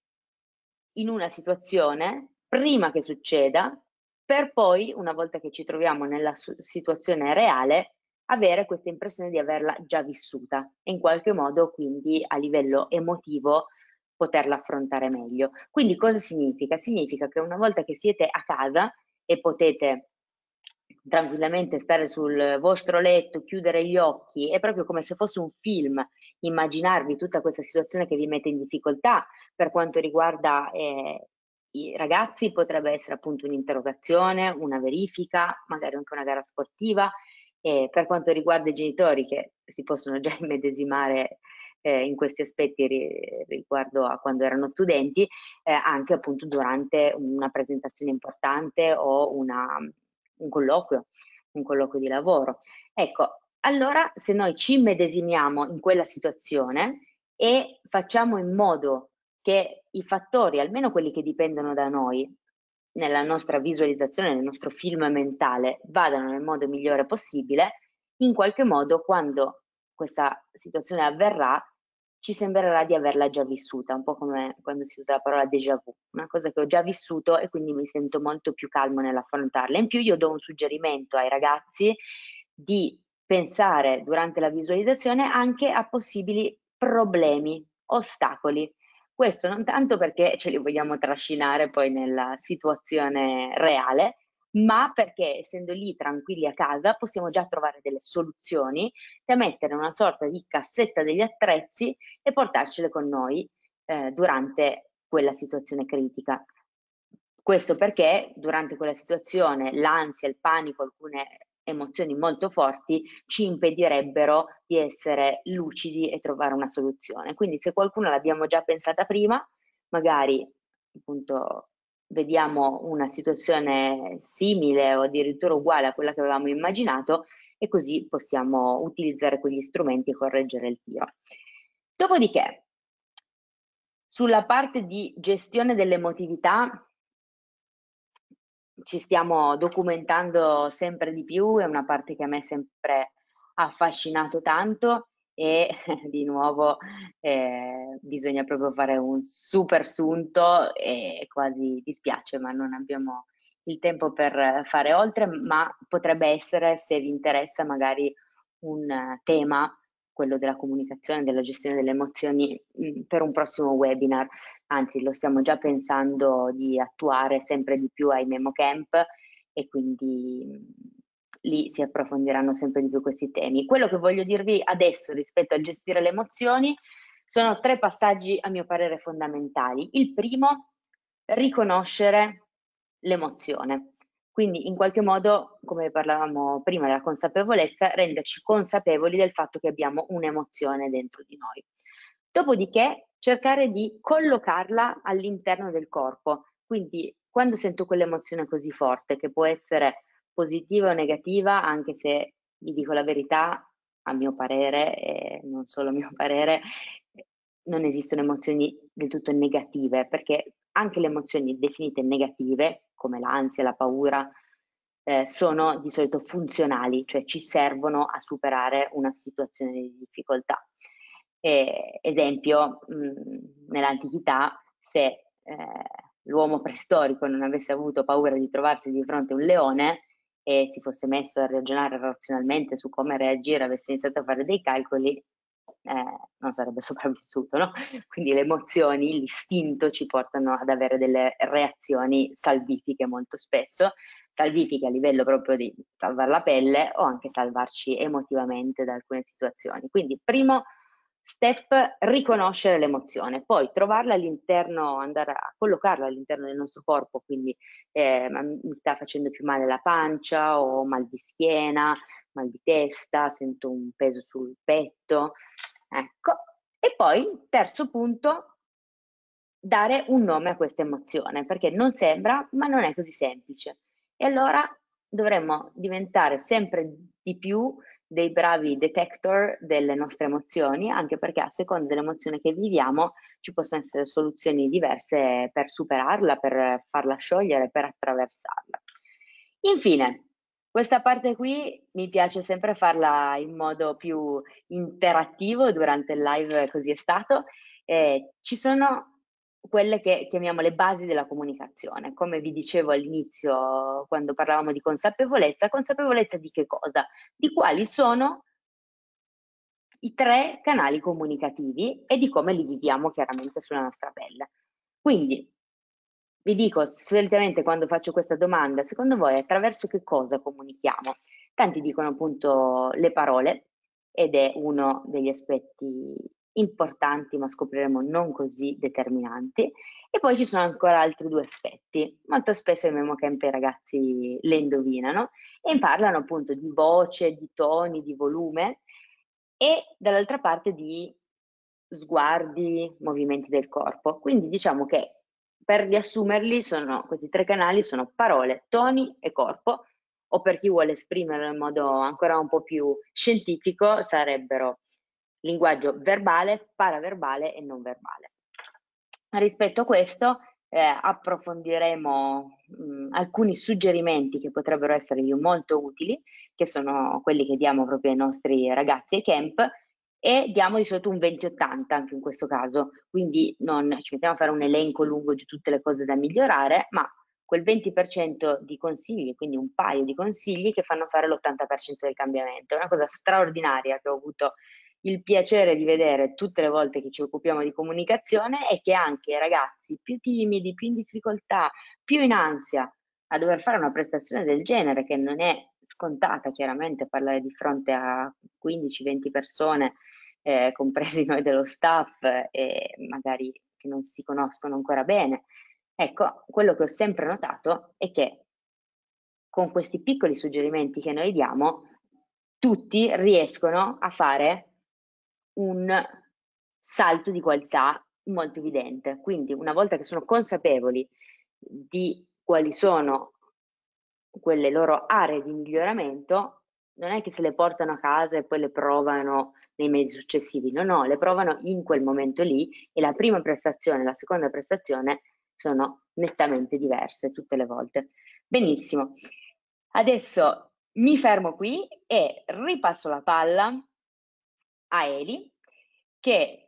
in una situazione prima che succeda, per poi, una volta che ci troviamo nella situazione reale, avere questa impressione di averla già vissuta e in qualche modo quindi a livello emotivo poterla affrontare meglio. Quindi cosa significa? Significa che una volta che siete a casa e potete tranquillamente stare sul vostro letto, chiudere gli occhi, è proprio come se fosse un film, immaginarvi tutta questa situazione che vi mette in difficoltà. Per quanto riguarda eh, i ragazzi potrebbe essere appunto un'interrogazione, una verifica, magari anche una gara sportiva. E per quanto riguarda i genitori, che si possono già immedesimare eh, in questi aspetti ri- riguardo a quando erano studenti, eh, anche appunto durante una presentazione importante o una, un colloquio, un colloquio di lavoro. Ecco, allora se noi ci immedesimiamo in quella situazione e facciamo in modo che i fattori, almeno quelli che dipendono da noi, nella nostra visualizzazione, nel nostro film mentale, vadano nel modo migliore possibile, in qualche modo quando questa situazione avverrà ci sembrerà di averla già vissuta, un po' come quando si usa la parola déjà vu, una cosa che ho già vissuto e quindi mi sento molto più calmo nell'affrontarla. In più io do un suggerimento ai ragazzi di pensare durante la visualizzazione anche a possibili problemi, ostacoli. Questo non tanto perché ce li vogliamo trascinare poi nella situazione reale, ma perché essendo lì tranquilli a casa possiamo già trovare delle soluzioni da mettere in una sorta di cassetta degli attrezzi e portarcele con noi eh, durante quella situazione critica. Questo perché durante quella situazione l'ansia, il panico, alcune emozioni molto forti ci impedirebbero di essere lucidi e trovare una soluzione. Quindi se qualcuno l'abbiamo già pensata prima, magari appunto vediamo una situazione simile o addirittura uguale a quella che avevamo immaginato e così possiamo utilizzare quegli strumenti e correggere il tiro. Dopodiché, sulla parte di gestione dell'emotività ci stiamo documentando sempre di più, è una parte che a me è sempre affascinato tanto e di nuovo eh, bisogna proprio fare un super sunto e quasi dispiace, ma non abbiamo il tempo per fare oltre, ma potrebbe essere, se vi interessa, magari un tema quello della comunicazione, della gestione delle emozioni, mh, per un prossimo webinar, anzi lo stiamo già pensando di attuare sempre di più ai Memo Camp e quindi mh, lì si approfondiranno sempre di più questi temi. Quello che voglio dirvi adesso rispetto a gestire le emozioni sono tre passaggi a mio parere fondamentali. Il primo, riconoscere l'emozione. Quindi in qualche modo, come parlavamo prima della consapevolezza, renderci consapevoli del fatto che abbiamo un'emozione dentro di noi. Dopodiché cercare di collocarla all'interno del corpo. Quindi quando sento quell'emozione così forte, che può essere positiva o negativa, anche se vi dico la verità, a mio parere, e non solo a mio parere, non esistono emozioni del tutto negative, perché anche le emozioni definite negative, come l'ansia, la paura, eh, sono di solito funzionali, cioè ci servono a superare una situazione di difficoltà. Eh, esempio, mh, nell'antichità, se eh, l'uomo preistorico non avesse avuto paura di trovarsi di fronte a un leone e si fosse messo a ragionare razionalmente su come reagire, avesse iniziato a fare dei calcoli, eh, non sarebbe sopravvissuto, no? Quindi le emozioni, l'istinto ci portano ad avere delle reazioni salvifiche molto spesso, salvifiche a livello proprio di salvare la pelle o anche salvarci emotivamente da alcune situazioni. Quindi primo step, riconoscere l'emozione, poi trovarla all'interno, andare a collocarla all'interno del nostro corpo, quindi eh, mi sta facendo più male la pancia o mal di schiena, mal di testa, sento un peso sul petto, ecco. E poi, terzo punto, dare un nome a questa emozione, perché non sembra, ma non è così semplice. E allora dovremmo diventare sempre di più dei bravi detector delle nostre emozioni, anche perché a seconda dell'emozione che viviamo ci possono essere soluzioni diverse per superarla, per farla sciogliere, per attraversarla. Infine, questa parte qui mi piace sempre farla in modo più interattivo, durante il live così è stato. Eh, ci sono quelle che chiamiamo le basi della comunicazione. Come vi dicevo all'inizio, quando parlavamo di consapevolezza, consapevolezza di che cosa? Di quali sono i tre canali comunicativi e di come li viviamo chiaramente sulla nostra pelle. Quindi, vi dico, solitamente quando faccio questa domanda, secondo voi attraverso che cosa comunichiamo? Tanti dicono appunto le parole, ed è uno degli aspetti importanti, ma scopriremo non così determinanti. E poi ci sono ancora altri due aspetti. Molto spesso i Memo Camp i ragazzi le indovinano e parlano appunto di voce, di toni, di volume e dall'altra parte di sguardi, movimenti del corpo. Quindi diciamo che per riassumerli sono, questi tre canali sono parole, toni e corpo, o per chi vuole esprimerlo in modo ancora un po' più scientifico sarebbero linguaggio verbale, paraverbale e non verbale. Rispetto a questo eh, approfondiremo mh, alcuni suggerimenti che potrebbero esservi molto utili, che sono quelli che diamo proprio ai nostri ragazzi ai camp, e diamo di solito un venti ottanta anche in questo caso, quindi non ci mettiamo a fare un elenco lungo di tutte le cose da migliorare, ma quel venti per cento di consigli, quindi un paio di consigli che fanno fare l'ottanta per cento del cambiamento. È una cosa straordinaria che ho avuto il piacere di vedere tutte le volte che ci occupiamo di comunicazione, è che anche i ragazzi più timidi, più in difficoltà, più in ansia a dover fare una prestazione del genere, che non è scontata chiaramente parlare di fronte a quindici venti persone, eh, compresi noi dello staff, e eh, magari che non si conoscono ancora bene. Ecco, quello che ho sempre notato è che con questi piccoli suggerimenti che noi diamo, tutti riescono a fare un salto di qualità molto evidente. Quindi una volta che sono consapevoli di quali sono quelle loro aree di miglioramento, non è che se le portano a casa e poi le provano nei mesi successivi, no, no, le provano in quel momento lì e la prima prestazione e la seconda prestazione sono nettamente diverse tutte le volte. Benissimo, adesso mi fermo qui e ripasso la palla a Eli, che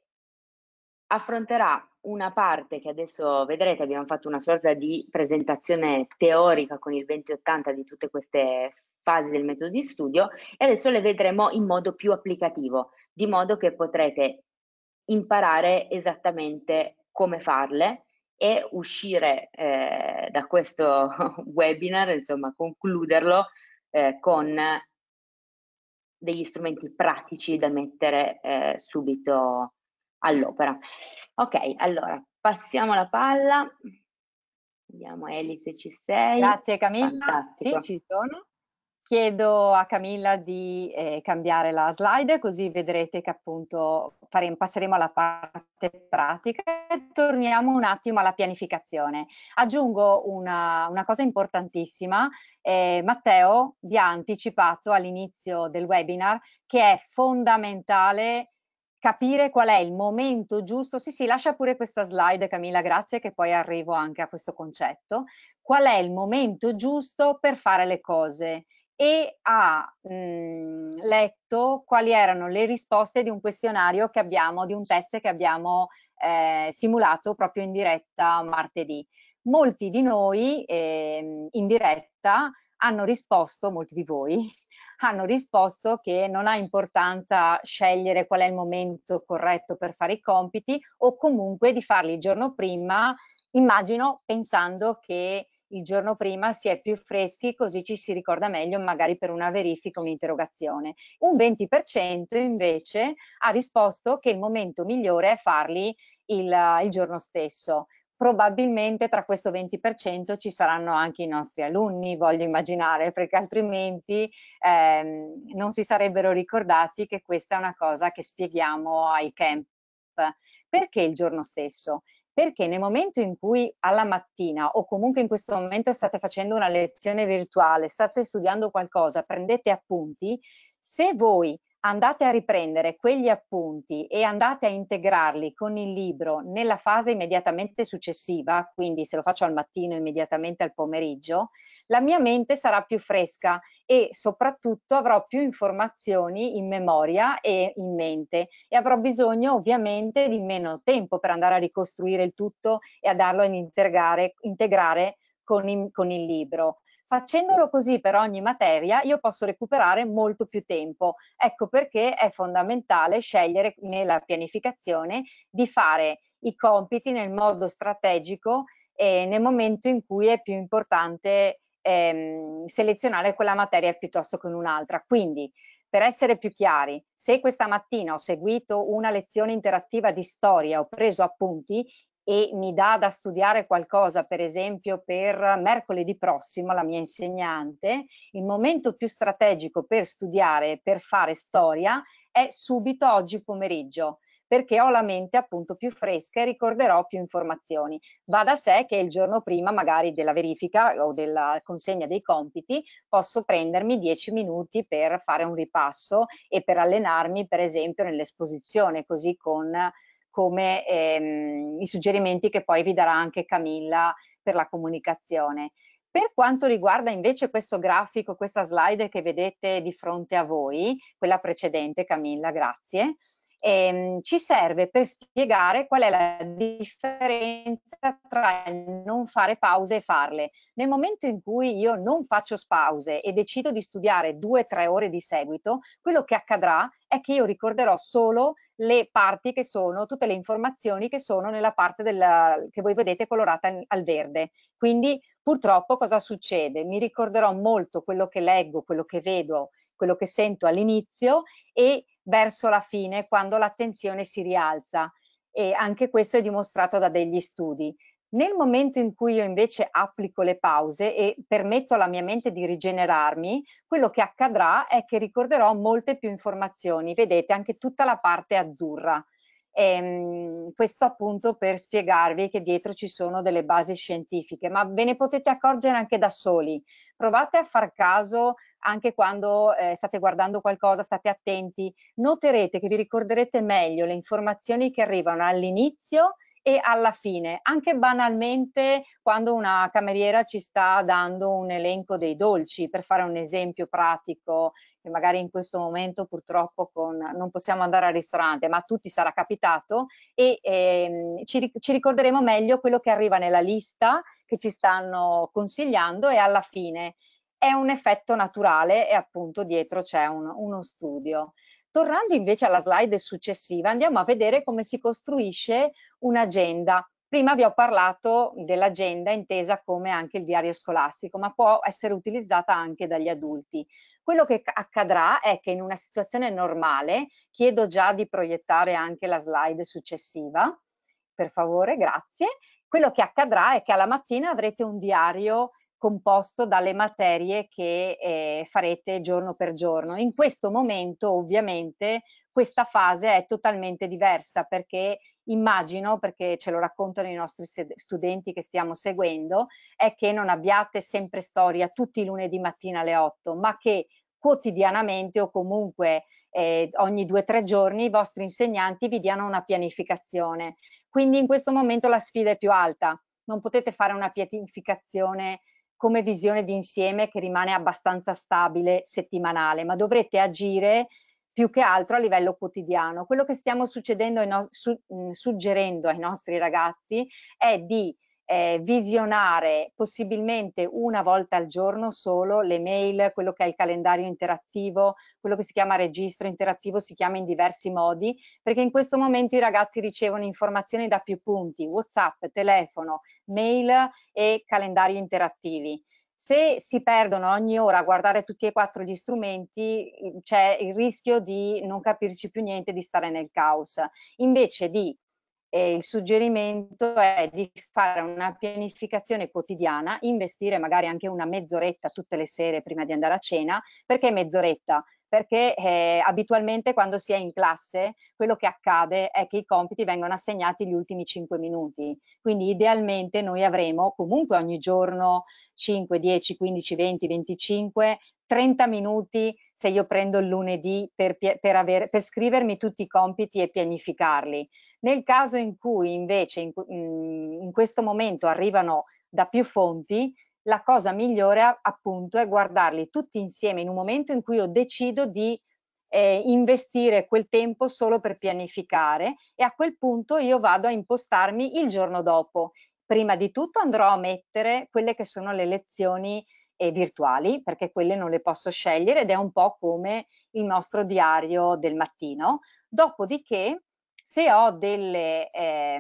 affronterà una parte che adesso vedrete. Abbiamo fatto una sorta di presentazione teorica con il venti ottanta di tutte queste fasi del metodo di studio e adesso le vedremo in modo più applicativo, di modo che potrete imparare esattamente come farle e uscire eh, da questo webinar, insomma, concluderlo eh, con degli strumenti pratici da mettere eh, subito all'opera. Ok, allora passiamo la palla. Vediamo Eli se ci sei. Grazie Camilla. Fantastico. Sì, ci sono. Chiedo a Camilla di eh, cambiare la slide, così vedrete che appunto faremo, passeremo alla parte pratica e torniamo un attimo alla pianificazione. Aggiungo una, una cosa importantissima. Eh, Matteo vi ha anticipato all'inizio del webinar che è fondamentale capire qual è il momento giusto. Sì, sì, lascia pure questa slide Camilla, grazie, che poi arrivo anche a questo concetto. Qual è il momento giusto per fare le cose? E ha mh, letto quali erano le risposte di un questionario che abbiamo, di un test che abbiamo eh, simulato proprio in diretta martedì. Molti di noi eh, in diretta hanno risposto, molti di voi, hanno risposto che non ha importanza scegliere qual è il momento corretto per fare i compiti o comunque di farli il giorno prima, immagino pensando che il giorno prima si è più freschi, così ci si ricorda meglio magari per una verifica, un'interrogazione. Un venti per cento invece ha risposto che il momento migliore è farli il, il giorno stesso. Probabilmente tra questo venti per cento ci saranno anche i nostri alunni, voglio immaginare, perché altrimenti ehm, non si sarebbero ricordati che questa è una cosa che spieghiamo ai camp. Perché il giorno stesso? Perché nel momento in cui alla mattina o comunque in questo momento state facendo una lezione virtuale, state studiando qualcosa, prendete appunti, se voi andate a riprendere quegli appunti e andate a integrarli con il libro nella fase immediatamente successiva, quindi se lo faccio al mattino immediatamente al pomeriggio, la mia mente sarà più fresca e soprattutto avrò più informazioni in memoria e in mente e avrò bisogno ovviamente di meno tempo per andare a ricostruire il tutto e a darlo in integrare, integrare con, in, con il libro. Facendolo così per ogni materia io posso recuperare molto più tempo. Ecco perché è fondamentale scegliere nella pianificazione di fare i compiti nel modo strategico e nel momento in cui è più importante ehm, selezionare quella materia piuttosto che un'altra. Quindi, per essere più chiari, se questa mattina ho seguito una lezione interattiva di storia, ho preso appunti e mi dà da studiare qualcosa, per esempio per mercoledì prossimo, la mia insegnante, il momento più strategico per studiare, per fare storia, è subito oggi pomeriggio, perché ho la mente appunto più fresca e ricorderò più informazioni. Va da sé che il giorno prima magari della verifica o della consegna dei compiti posso prendermi dieci minuti per fare un ripasso e per allenarmi per esempio nell'esposizione, così con come ehm, i suggerimenti che poi vi darà anche Camilla per la comunicazione. Per quanto riguarda invece questo grafico, questa slide che vedete di fronte a voi, quella precedente Camilla, grazie, ehm, ci serve per spiegare qual è la differenza tra il non fare pause e farle. Nel momento in cui io non faccio pause e decido di studiare due o tre ore di seguito, quello che accadrà è che io ricorderò solo le parti che sono, tutte le informazioni che sono nella parte della, che voi vedete colorata al verde. Quindi purtroppo cosa succede? Mi ricorderò molto quello che leggo, quello che vedo, quello che sento all'inizio e verso la fine quando l'attenzione si rialza, e anche questo è dimostrato da degli studi. Nel momento in cui io invece applico le pause e permetto alla mia mente di rigenerarmi, quello che accadrà è che ricorderò molte più informazioni, vedete anche tutta la parte azzurra. Ehm, questo appunto per spiegarvi che dietro ci sono delle basi scientifiche, ma ve ne potete accorgere anche da soli. Provate a far caso anche quando eh, state guardando qualcosa, state attenti, noterete che vi ricorderete meglio le informazioni che arrivano all'inizio e alla fine, anche banalmente quando una cameriera ci sta dando un elenco dei dolci, per fare un esempio pratico, che magari in questo momento purtroppo con, non possiamo andare al ristorante, ma a tutti sarà capitato, e ehm, ci, ci ricorderemo meglio quello che arriva nella lista che ci stanno consigliando e alla fine. È un effetto naturale e appunto dietro c'è un, uno studio. Tornando invece alla slide successiva, andiamo a vedere come si costruisce un'agenda. Prima vi ho parlato dell'agenda intesa come anche il diario scolastico, ma può essere utilizzata anche dagli adulti. Quello che accadrà è che in una situazione normale, chiedo già di proiettare anche la slide successiva, per favore, grazie. Quello che accadrà è che alla mattina avrete un diario composto dalle materie che eh, farete giorno per giorno. In questo momento, ovviamente, questa fase è totalmente diversa perché immagino, perché ce lo raccontano i nostri studenti che stiamo seguendo, è che non abbiate sempre storia tutti i lunedì mattina alle otto, ma che quotidianamente o comunque eh, ogni due o tre giorni i vostri insegnanti vi diano una pianificazione. Quindi in questo momento la sfida è più alta. Non potete fare una pianificazione come visione d'insieme che rimane abbastanza stabile settimanale, ma dovrete agire più che altro a livello quotidiano. Quello che stiamo succedendo ai no- su, mh, suggerendo ai nostri ragazzi è di eh, visionare possibilmente una volta al giorno solo le mail, quello che è il calendario interattivo, quello che si chiama registro interattivo, si chiama in diversi modi, perché in questo momento i ragazzi ricevono informazioni da più punti, WhatsApp, telefono, mail e calendari interattivi. Se si perdono ogni ora a guardare tutti e quattro gli strumenti, c'è il rischio di non capirci più niente, di stare nel caos. Invece di eh, il suggerimento è di fare una pianificazione quotidiana, investire magari anche una mezz'oretta tutte le sere prima di andare a cena. Perché mezz'oretta? Perché eh, abitualmente quando si è in classe quello che accade è che i compiti vengono assegnati gli ultimi cinque minuti, quindi idealmente noi avremo comunque ogni giorno cinque, dieci, quindici, venti, venticinque, trenta minuti se io prendo il lunedì per, per, avere, per scrivermi tutti i compiti e pianificarli. Nel caso in cui invece in, in questo momento arrivano da più fonti, la cosa migliore appunto è guardarli tutti insieme in un momento in cui io decido di eh, investire quel tempo solo per pianificare e a quel punto io vado a impostarmi il giorno dopo. Prima di tutto andrò a mettere quelle che sono le lezioni eh, virtuali, perché quelle non le posso scegliere ed è un po' come il nostro diario del mattino. Dopodiché, se ho delle, eh,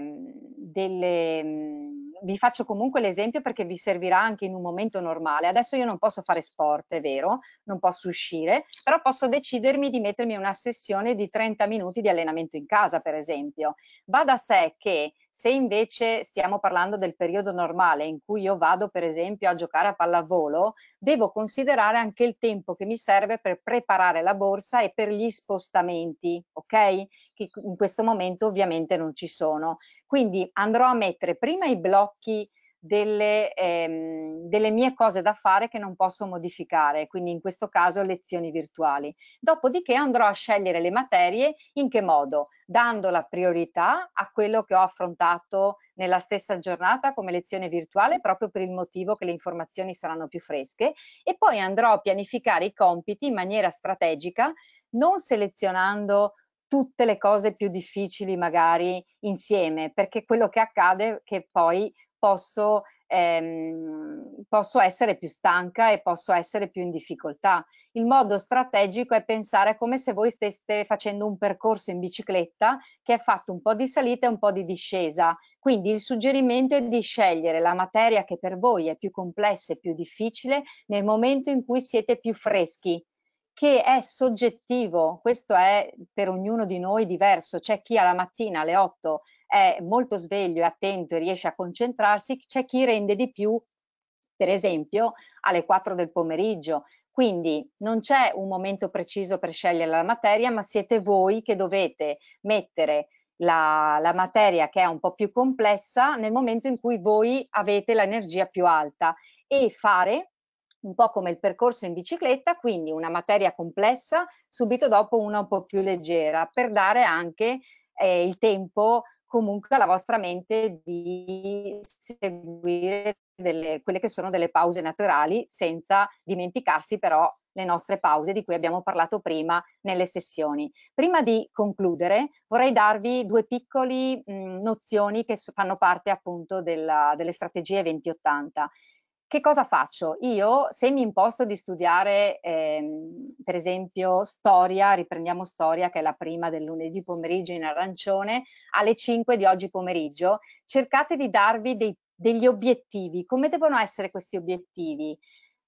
delle vi faccio comunque l'esempio perché vi servirà anche in un momento normale. Adesso io non posso fare sport, è vero, non posso uscire, però posso decidermi di mettermi una sessione di trenta minuti di allenamento in casa, per esempio. Va da sé che se invece stiamo parlando del periodo normale in cui io vado, per esempio, a giocare a pallavolo, devo considerare anche il tempo che mi serve per preparare la borsa e per gli spostamenti, ok? Che in questo momento ovviamente non ci sono. Quindi andrò a mettere prima i blocchi delle, ehm, delle mie cose da fare che non posso modificare, quindi in questo caso lezioni virtuali. Dopodiché andrò a scegliere le materie in che modo? Dando la priorità a quello che ho affrontato nella stessa giornata come lezione virtuale, proprio per il motivo che le informazioni saranno più fresche, e poi andrò a pianificare i compiti in maniera strategica, non selezionando tutte le cose più difficili magari insieme, perché quello che accade è che poi posso, ehm, posso essere più stanca e posso essere più in difficoltà. Il modo strategico è pensare come se voi steste facendo un percorso in bicicletta che è fatto un po' di salita e un po' di discesa. Quindi il suggerimento è di scegliere la materia che per voi è più complessa e più difficile nel momento in cui siete più freschi, che è soggettivo, questo è per ognuno di noi diverso. C'è chi alla mattina alle otto è molto sveglio e attento e riesce a concentrarsi, c'è chi rende di più, per esempio, alle quattro del pomeriggio. Quindi non c'è un momento preciso per scegliere la materia, ma siete voi che dovete mettere la, la materia che è un po' più complessa nel momento in cui voi avete l'energia più alta e fare un po' come il percorso in bicicletta, quindi una materia complessa, subito dopo una un po' più leggera, per dare anche eh, il tempo comunque alla vostra mente di seguire delle, quelle che sono delle pause naturali, senza dimenticarsi però le nostre pause di cui abbiamo parlato prima nelle sessioni. Prima di concludere vorrei darvi due piccole nozioni che fanno parte appunto della, delle strategie venti ottanta, che cosa faccio? Io, se mi imposto di studiare, ehm, per esempio, storia, riprendiamo storia, che è la prima del lunedì pomeriggio in arancione, alle cinque di oggi pomeriggio, cercate di darvi dei, degli obiettivi. Come devono essere questi obiettivi?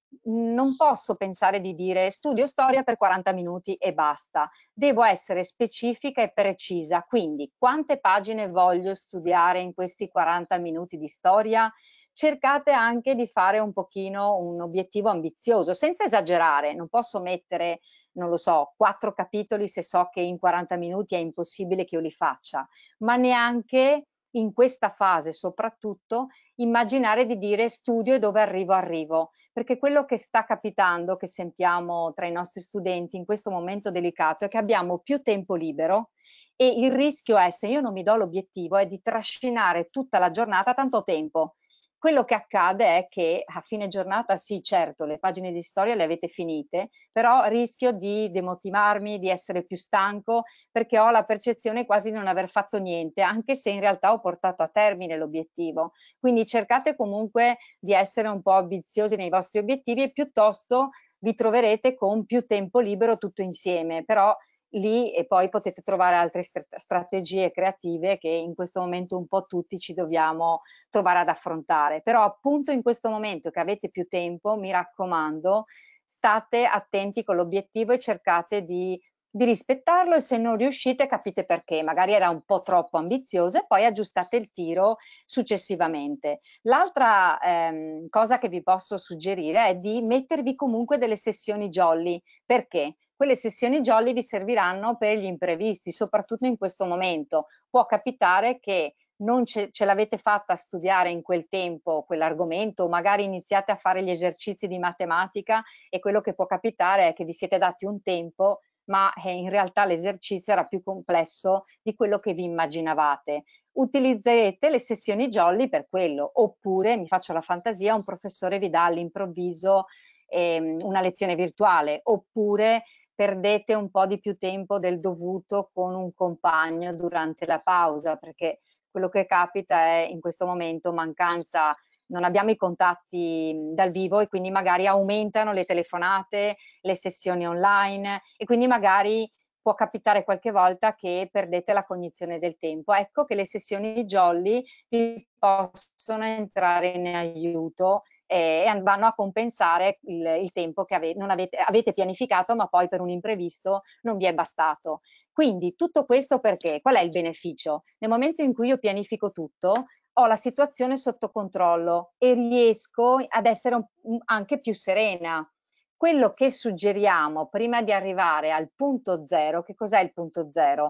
Non posso pensare di dire studio storia per quaranta minuti e basta. Devo essere specifica e precisa. Quindi, quante pagine voglio studiare in questi quaranta minuti di storia? Cercate anche di fare un pochino un obiettivo ambizioso, senza esagerare. Non posso mettere, non lo so, quattro capitoli se so che in quaranta minuti è impossibile che io li faccia, ma neanche in questa fase soprattutto immaginare di dire studio e dove arrivo arrivo, perché quello che sta capitando, che sentiamo tra i nostri studenti in questo momento delicato, è che abbiamo più tempo libero e il rischio è, se io non mi do l'obiettivo, è di trascinare tutta la giornata tanto tempo. Quello che accade è che a fine giornata, sì, certo, le pagine di storia le avete finite, però rischio di demotivarmi, di essere più stanco, perché ho la percezione quasi di non aver fatto niente, anche se in realtà ho portato a termine l'obiettivo. Quindi cercate comunque di essere un po' ambiziosi nei vostri obiettivi e piuttosto vi troverete con più tempo libero tutto insieme, però lì e poi potete trovare altre strategie creative che in questo momento un po' tutti ci dobbiamo trovare ad affrontare. Però appunto in questo momento che avete più tempo, mi raccomando, state attenti con l'obiettivo e cercate di di rispettarlo e se non riuscite capite perché, magari era un po' troppo ambizioso e poi aggiustate il tiro successivamente. L'altra ehm, cosa che vi posso suggerire è di mettervi comunque delle sessioni jolly. Perché? Quelle sessioni jolly vi serviranno per gli imprevisti, soprattutto in questo momento. Può capitare che non ce, ce l'avete fatta a studiare in quel tempo quell'argomento, magari iniziate a fare gli esercizi di matematica e quello che può capitare è che vi siete dati un tempo ma eh, in realtà l'esercizio era più complesso di quello che vi immaginavate. Utilizzerete le sessioni jolly per quello, oppure, mi faccio la fantasia, un professore vi dà all'improvviso ehm, una lezione virtuale, oppure perdete un po' di più tempo del dovuto con un compagno durante la pausa, perché quello che capita è in questo momento mancanza, non abbiamo i contatti dal vivo e quindi magari aumentano le telefonate, le sessioni online e quindi magari può capitare qualche volta che perdete la cognizione del tempo. Ecco che le sessioni jolly vi possono entrare in aiuto e vanno a compensare il, il tempo che avete, non avete, avete pianificato ma poi per un imprevisto non vi è bastato. Quindi tutto questo perché? Qual è il beneficio? Nel momento in cui io pianifico tutto, ho la situazione sotto controllo e riesco ad essere un, anche più serena. Quello che suggeriamo prima di arrivare al punto zero, che cos'è il punto zero?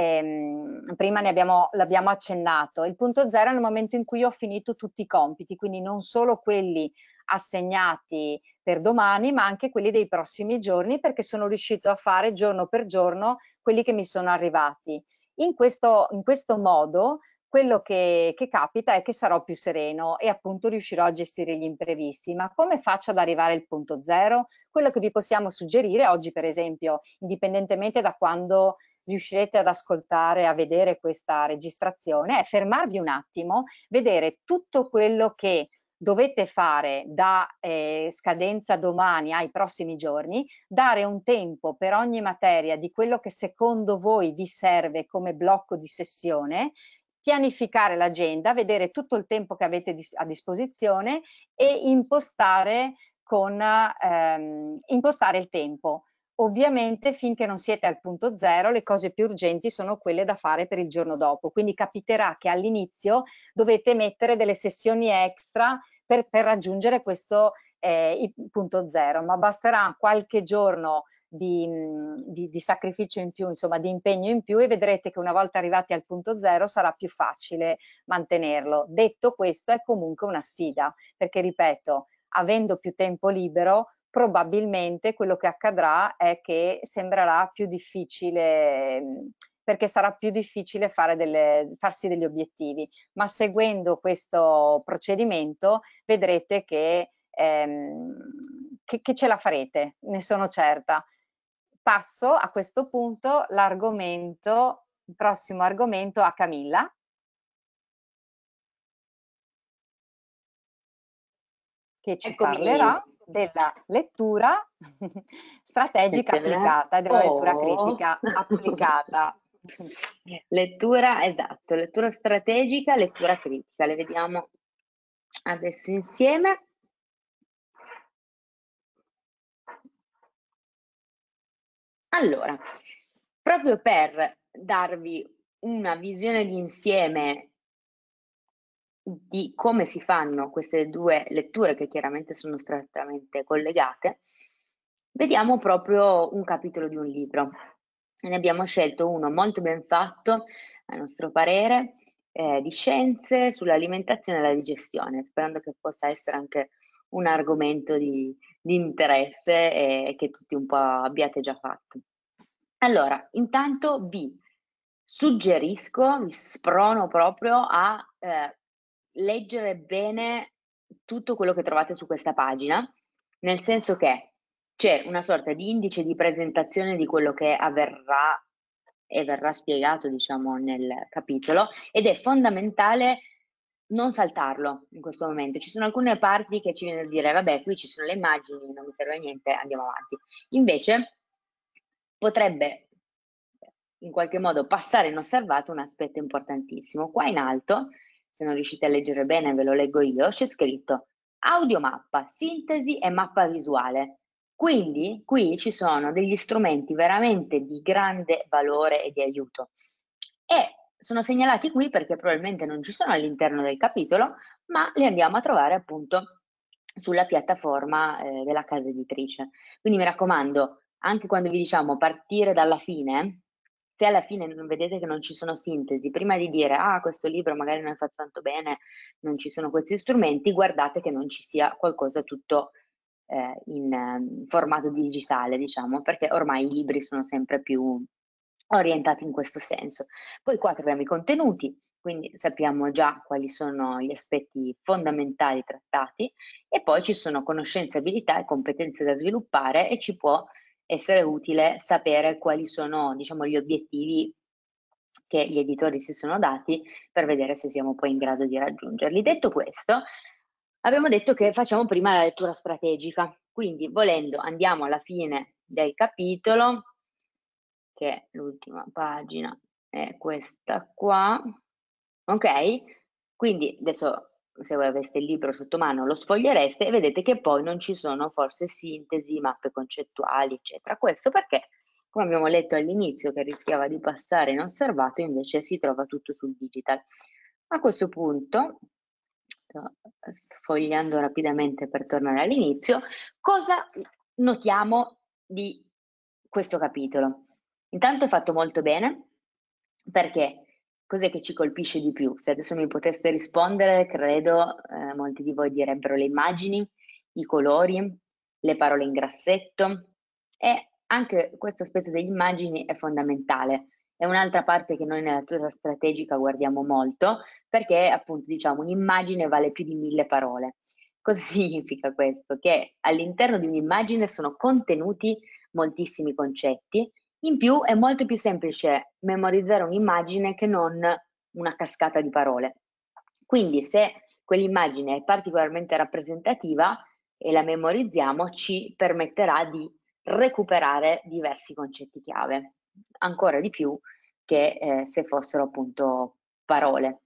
Eh, prima ne abbiamo, l'abbiamo accennato. Il punto zero è il momento in cui ho finito tutti i compiti, quindi non solo quelli assegnati per domani, ma anche quelli dei prossimi giorni, perché sono riuscito a fare giorno per giorno quelli che mi sono arrivati. In questo, in questo modo quello che, che capita è che sarò più sereno e appunto riuscirò a gestire gli imprevisti. Ma come faccio ad arrivare al punto zero? Quello che vi possiamo suggerire oggi, per esempio, indipendentemente da quando riuscirete ad ascoltare, a vedere questa registrazione, è fermarvi un attimo, vedere tutto quello che dovete fare da eh, scadenza domani ai prossimi giorni, dare un tempo per ogni materia di quello che secondo voi vi serve come blocco di sessione, pianificare l'agenda, vedere tutto il tempo che avete a disposizione e impostare, con, ehm, impostare il tempo. Ovviamente finché non siete al punto zero le cose più urgenti sono quelle da fare per il giorno dopo, quindi capiterà che all'inizio dovete mettere delle sessioni extra per, per raggiungere questo eh, punto zero, ma basterà qualche giorno di, di, di sacrificio in più, insomma di impegno in più e vedrete che una volta arrivati al punto zero sarà più facile mantenerlo. Detto questo è comunque una sfida, perché ripeto, avendo più tempo libero probabilmente quello che accadrà è che sembrerà più difficile, perché sarà più difficile fare delle, farsi degli obiettivi, ma seguendo questo procedimento vedrete che, ehm, che, che ce la farete, ne sono certa. Passo a questo punto l'argomento, il prossimo argomento a Camilla. che ci Eccomi. parlerà della lettura strategica applicata e della lettura critica Oh. applicata. Lettura, esatto, lettura strategica, lettura critica, le vediamo adesso insieme. Allora, proprio per darvi una visione d'insieme di come si fanno queste due letture, che chiaramente sono strettamente collegate, vediamo proprio un capitolo di un libro. Ne abbiamo scelto uno molto ben fatto, a nostro parere, eh, di scienze sull'alimentazione e la digestione, sperando che possa essere anche un argomento di, di interesse e che tutti un po' abbiate già fatto. Allora, intanto vi suggerisco, vi sprono proprio a eh, leggere bene tutto quello che trovate su questa pagina, nel senso che c'è una sorta di indice di presentazione di quello che avverrà e verrà spiegato, diciamo, nel capitolo, ed è fondamentale non saltarlo in questo momento. Ci sono alcune parti che ci viene a dire, vabbè, qui ci sono le immagini, non mi serve a niente, andiamo avanti. Invece potrebbe in qualche modo passare inosservato un aspetto importantissimo. Qua in alto, se non riuscite a leggere bene, ve lo leggo io, c'è scritto audiomappa, sintesi e mappa visuale. Quindi qui ci sono degli strumenti veramente di grande valore e di aiuto. E sono segnalati qui perché probabilmente non ci sono all'interno del capitolo, ma li andiamo a trovare appunto sulla piattaforma eh, della casa editrice. Quindi mi raccomando, anche quando vi diciamo partire dalla fine, se alla fine non vedete che non ci sono sintesi, prima di dire ah questo libro magari non è fatto tanto bene, non ci sono questi strumenti, guardate che non ci sia qualcosa tutto eh, in eh, formato digitale, diciamo, perché ormai i libri sono sempre più orientati in questo senso. Poi qua troviamo i contenuti, quindi sappiamo già quali sono gli aspetti fondamentali trattati, e poi ci sono conoscenze, abilità e competenze da sviluppare, e ci può essere utile sapere quali sono, diciamo, gli obiettivi che gli editori si sono dati per vedere se siamo poi in grado di raggiungerli. Detto questo, abbiamo detto che facciamo prima la lettura strategica, quindi volendo andiamo alla fine del capitolo, che l'ultima pagina è questa qua, ok? Quindi adesso se voi aveste il libro sotto mano lo sfogliereste e vedete che poi non ci sono forse sintesi, mappe concettuali, eccetera. Questo perché, come abbiamo letto all'inizio, che rischiava di passare inosservato, invece si trova tutto sul digital. A questo punto, sto sfogliando rapidamente per tornare all'inizio, cosa notiamo di questo capitolo? Intanto è fatto molto bene, perché cos'è che ci colpisce di più? Se adesso mi poteste rispondere, credo eh, molti di voi direbbero le immagini, i colori, le parole in grassetto, e anche questo aspetto delle immagini è fondamentale. È un'altra parte che noi nella lettura strategica guardiamo molto, perché appunto diciamo un'immagine vale più di mille parole. Cosa significa questo? Che all'interno di un'immagine sono contenuti moltissimi concetti. In più è molto più semplice memorizzare un'immagine che non una cascata di parole. Quindi se quell'immagine è particolarmente rappresentativa e la memorizziamo, ci permetterà di recuperare diversi concetti chiave, ancora di più che eh, se fossero appunto parole.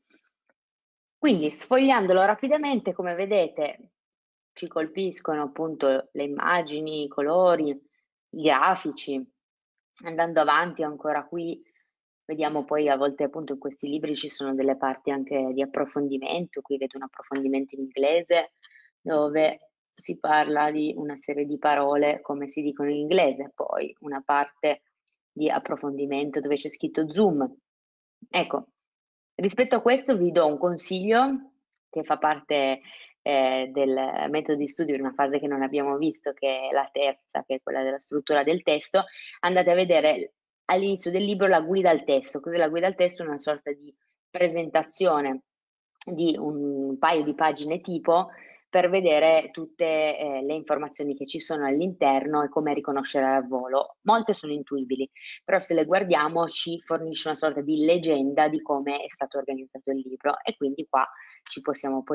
Quindi sfogliandolo rapidamente, come vedete, ci colpiscono appunto le immagini, i colori, i grafici. Andando avanti ancora qui, vediamo poi a volte appunto in questi libri ci sono delle parti anche di approfondimento. Qui vedo un approfondimento in inglese dove si parla di una serie di parole come si dicono in inglese, poi una parte di approfondimento dove c'è scritto Zoom. Ecco, rispetto a questo vi do un consiglio che fa parte eh, del metodo di studio in una fase che non abbiamo visto, che è la terza, che è quella della struttura del testo. Andate a vedere all'inizio del libro la guida al testo. Cos'è la guida al testo? Una sorta di presentazione di un paio di pagine tipo per vedere tutte eh, le informazioni che ci sono all'interno e come riconoscere al volo. Molte sono intuibili, però se le guardiamo ci fornisce una sorta di leggenda di come è stato organizzato il libro, e quindi qua ci possiamo poi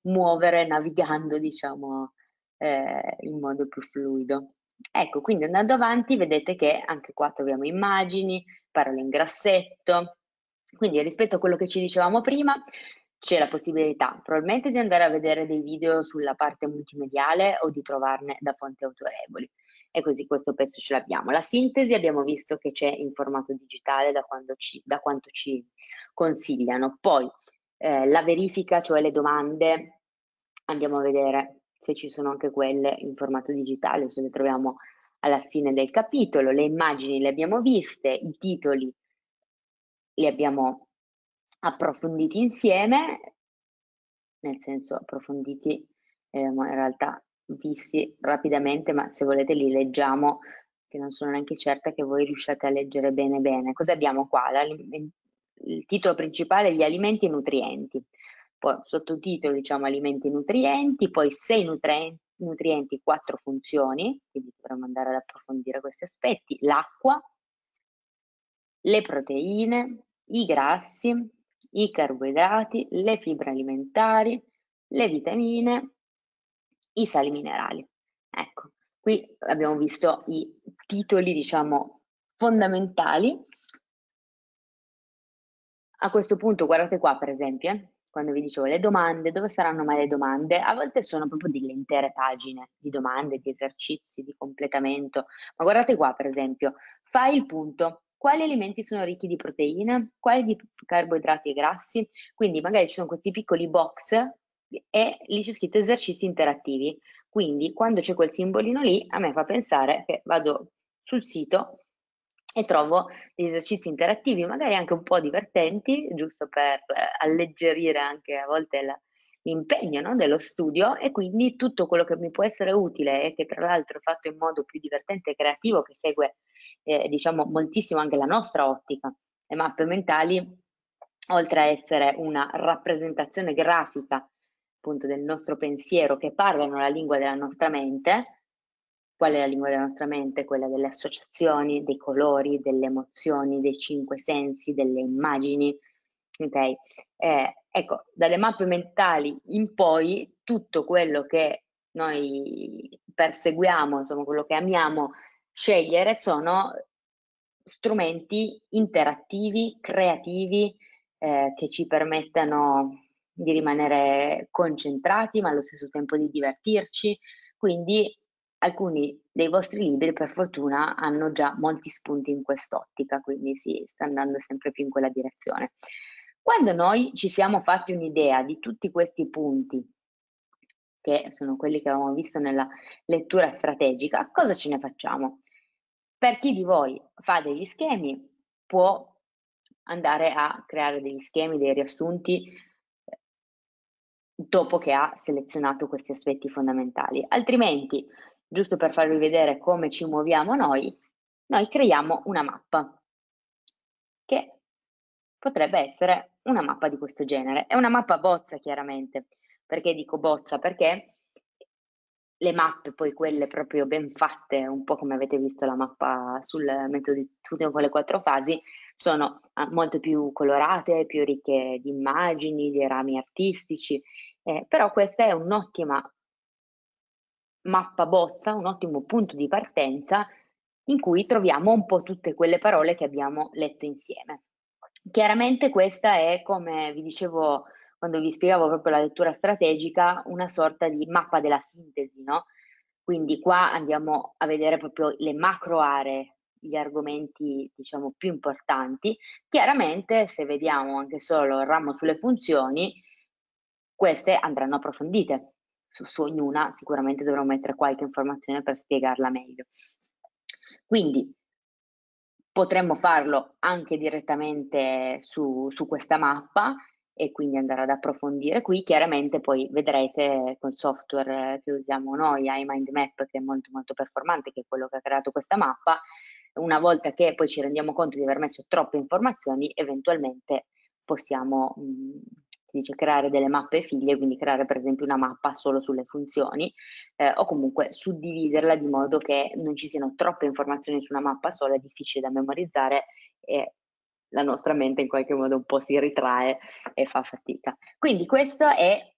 muovere navigando, diciamo, eh, in modo più fluido. Ecco, quindi andando avanti vedete che anche qua troviamo immagini, parole in grassetto, quindi rispetto a quello che ci dicevamo prima c'è la possibilità probabilmente di andare a vedere dei video sulla parte multimediale o di trovarne da fonti autorevoli. E così questo pezzo ce l'abbiamo. La sintesi abbiamo visto che c'è in formato digitale da, quando ci, da quanto ci consigliano. Poi eh, la verifica, cioè le domande, andiamo a vedere se ci sono anche quelle in formato digitale, se le troviamo alla fine del capitolo. Le immagini le abbiamo viste, i titoli li abbiamo approfonditi insieme, nel senso approfonditi, eh, ma in realtà visti rapidamente, ma se volete li leggiamo, che non sono neanche certa che voi riusciate a leggere bene bene. Cosa abbiamo qua? Il titolo principale, gli alimenti e nutrienti. Poi sottotitolo, diciamo, alimenti e nutrienti, poi sei nutrienti, nutrienti, quattro funzioni, quindi dovremmo andare ad approfondire questi aspetti, l'acqua, le proteine, i grassi, i carboidrati, le fibre alimentari, le vitamine, i sali minerali. Ecco, qui abbiamo visto i titoli, diciamo, fondamentali. A questo punto, guardate qua, per esempio, eh, quando vi dicevo le domande, dove saranno mai le domande? A volte sono proprio delle intere pagine di domande, di esercizi, di completamento. Ma guardate qua, per esempio, fai il punto. Quali alimenti sono ricchi di proteine? Quali di carboidrati e grassi? Quindi magari ci sono questi piccoli box e lì c'è scritto esercizi interattivi. Quindi quando c'è quel simbolino lì, a me fa pensare che vado sul sito e trovo degli esercizi interattivi, magari anche un po' divertenti, giusto per eh, alleggerire anche a volte la, l'impegno, no, dello studio, e quindi tutto quello che mi può essere utile e che tra l'altro è fatto in modo più divertente e creativo, che segue eh, diciamo moltissimo anche la nostra ottica. Le mappe mentali, oltre a essere una rappresentazione grafica appunto del nostro pensiero, che parlano la lingua della nostra mente. Qual è la lingua della nostra mente? Quella delle associazioni, dei colori, delle emozioni, dei cinque sensi, delle immagini. Ok? Eh, ecco, dalle mappe mentali in poi tutto quello che noi perseguiamo, insomma quello che amiamo scegliere, sono strumenti interattivi, creativi, eh, che ci permettano di rimanere concentrati, ma allo stesso tempo di divertirci. Quindi alcuni dei vostri libri, per fortuna, hanno già molti spunti in quest'ottica, quindi si sta andando sempre più in quella direzione. Quando noi ci siamo fatti un'idea di tutti questi punti, che sono quelli che avevamo visto nella lettura strategica, cosa ce ne facciamo? Per chi di voi fa degli schemi, può andare a creare degli schemi, dei riassunti, dopo che ha selezionato questi aspetti fondamentali. Altrimenti, giusto per farvi vedere come ci muoviamo noi, noi creiamo una mappa, che potrebbe essere una mappa di questo genere. È una mappa bozza, chiaramente. Perché dico bozza? Perché le mappe, poi quelle proprio ben fatte, un po' come avete visto la mappa sul metodo di studio con le quattro fasi, sono molto più colorate, più ricche di immagini, di rami artistici, eh, però questa è un'ottima mappa bozza, un ottimo punto di partenza in cui troviamo un po' tutte quelle parole che abbiamo letto insieme. Chiaramente questa è, come vi dicevo quando vi spiegavo proprio la lettura strategica, una sorta di mappa della sintesi, no? Quindi qua andiamo a vedere proprio le macro aree, gli argomenti diciamo più importanti. Chiaramente se vediamo anche solo il ramo sulle funzioni, queste andranno approfondite. Su, su ognuna sicuramente dovrò mettere qualche informazione per spiegarla meglio. Quindi potremmo farlo anche direttamente su, su questa mappa e quindi andare ad approfondire qui. Chiaramente poi vedrete col software che usiamo noi, iMindMap, che è molto molto performante, che è quello che ha creato questa mappa, una volta che poi ci rendiamo conto di aver messo troppe informazioni, eventualmente possiamo mh, si dice creare delle mappe figlie, quindi creare per esempio una mappa solo sulle funzioni, eh, o comunque suddividerla di modo che non ci siano troppe informazioni su una mappa sola, è difficile da memorizzare e la nostra mente in qualche modo un po' si ritrae e fa fatica. Quindi questo è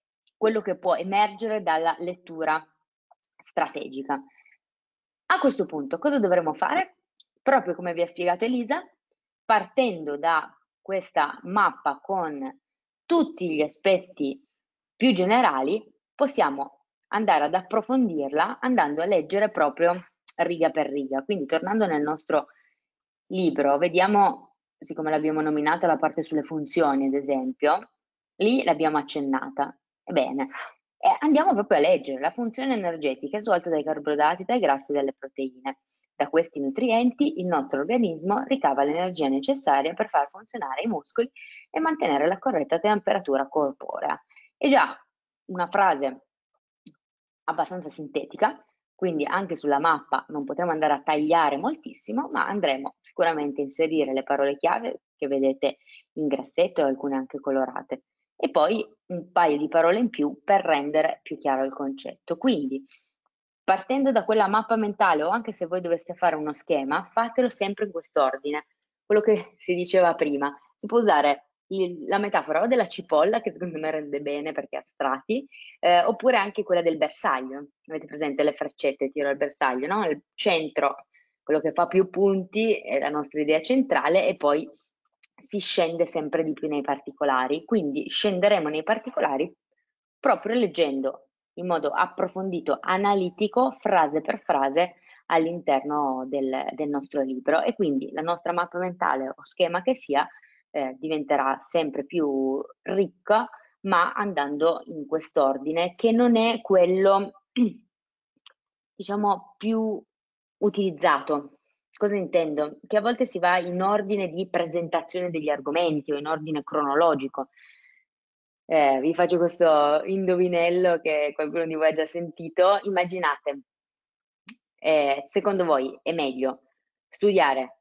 quello che può emergere dalla lettura strategica. A questo punto cosa dovremo fare? Proprio come vi ha spiegato Elisa, partendo da questa mappa con tutti gli aspetti più generali, possiamo andare ad approfondirla andando a leggere proprio riga per riga. Quindi tornando nel nostro libro, vediamo, siccome l'abbiamo nominata la parte sulle funzioni, ad esempio, lì l'abbiamo accennata. Ebbene, eh, andiamo proprio a leggere la funzione energetica è svolta dai carboidrati, dai grassi e dalle proteine. Da questi nutrienti il nostro organismo ricava l'energia necessaria per far funzionare i muscoli e mantenere la corretta temperatura corporea. È già una frase abbastanza sintetica, quindi anche sulla mappa non potremo andare a tagliare moltissimo, ma andremo sicuramente a inserire le parole chiave che vedete in grassetto e alcune anche colorate, e poi un paio di parole in più per rendere più chiaro il concetto. Quindi, partendo da quella mappa mentale, o anche se voi doveste fare uno schema, fatelo sempre in quest'ordine. Quello che si diceva prima, si può usare il, la metafora o della cipolla, che secondo me rende bene perché ha strati, eh, oppure anche quella del bersaglio. Avete presente le freccette, tiro al bersaglio, no? Il centro, quello che fa più punti, è la nostra idea centrale, e poi si scende sempre di più nei particolari. Quindi scenderemo nei particolari proprio leggendo in modo approfondito, analitico, frase per frase, all'interno del, del nostro libro, e quindi la nostra mappa mentale o schema che sia eh, diventerà sempre più ricca, ma andando in quest'ordine che non è quello diciamo più utilizzato. Cosa intendo? Che a volte si va in ordine di presentazione degli argomenti o in ordine cronologico. Eh, vi faccio questo indovinello che qualcuno di voi ha già sentito. Immaginate, eh, secondo voi è meglio studiare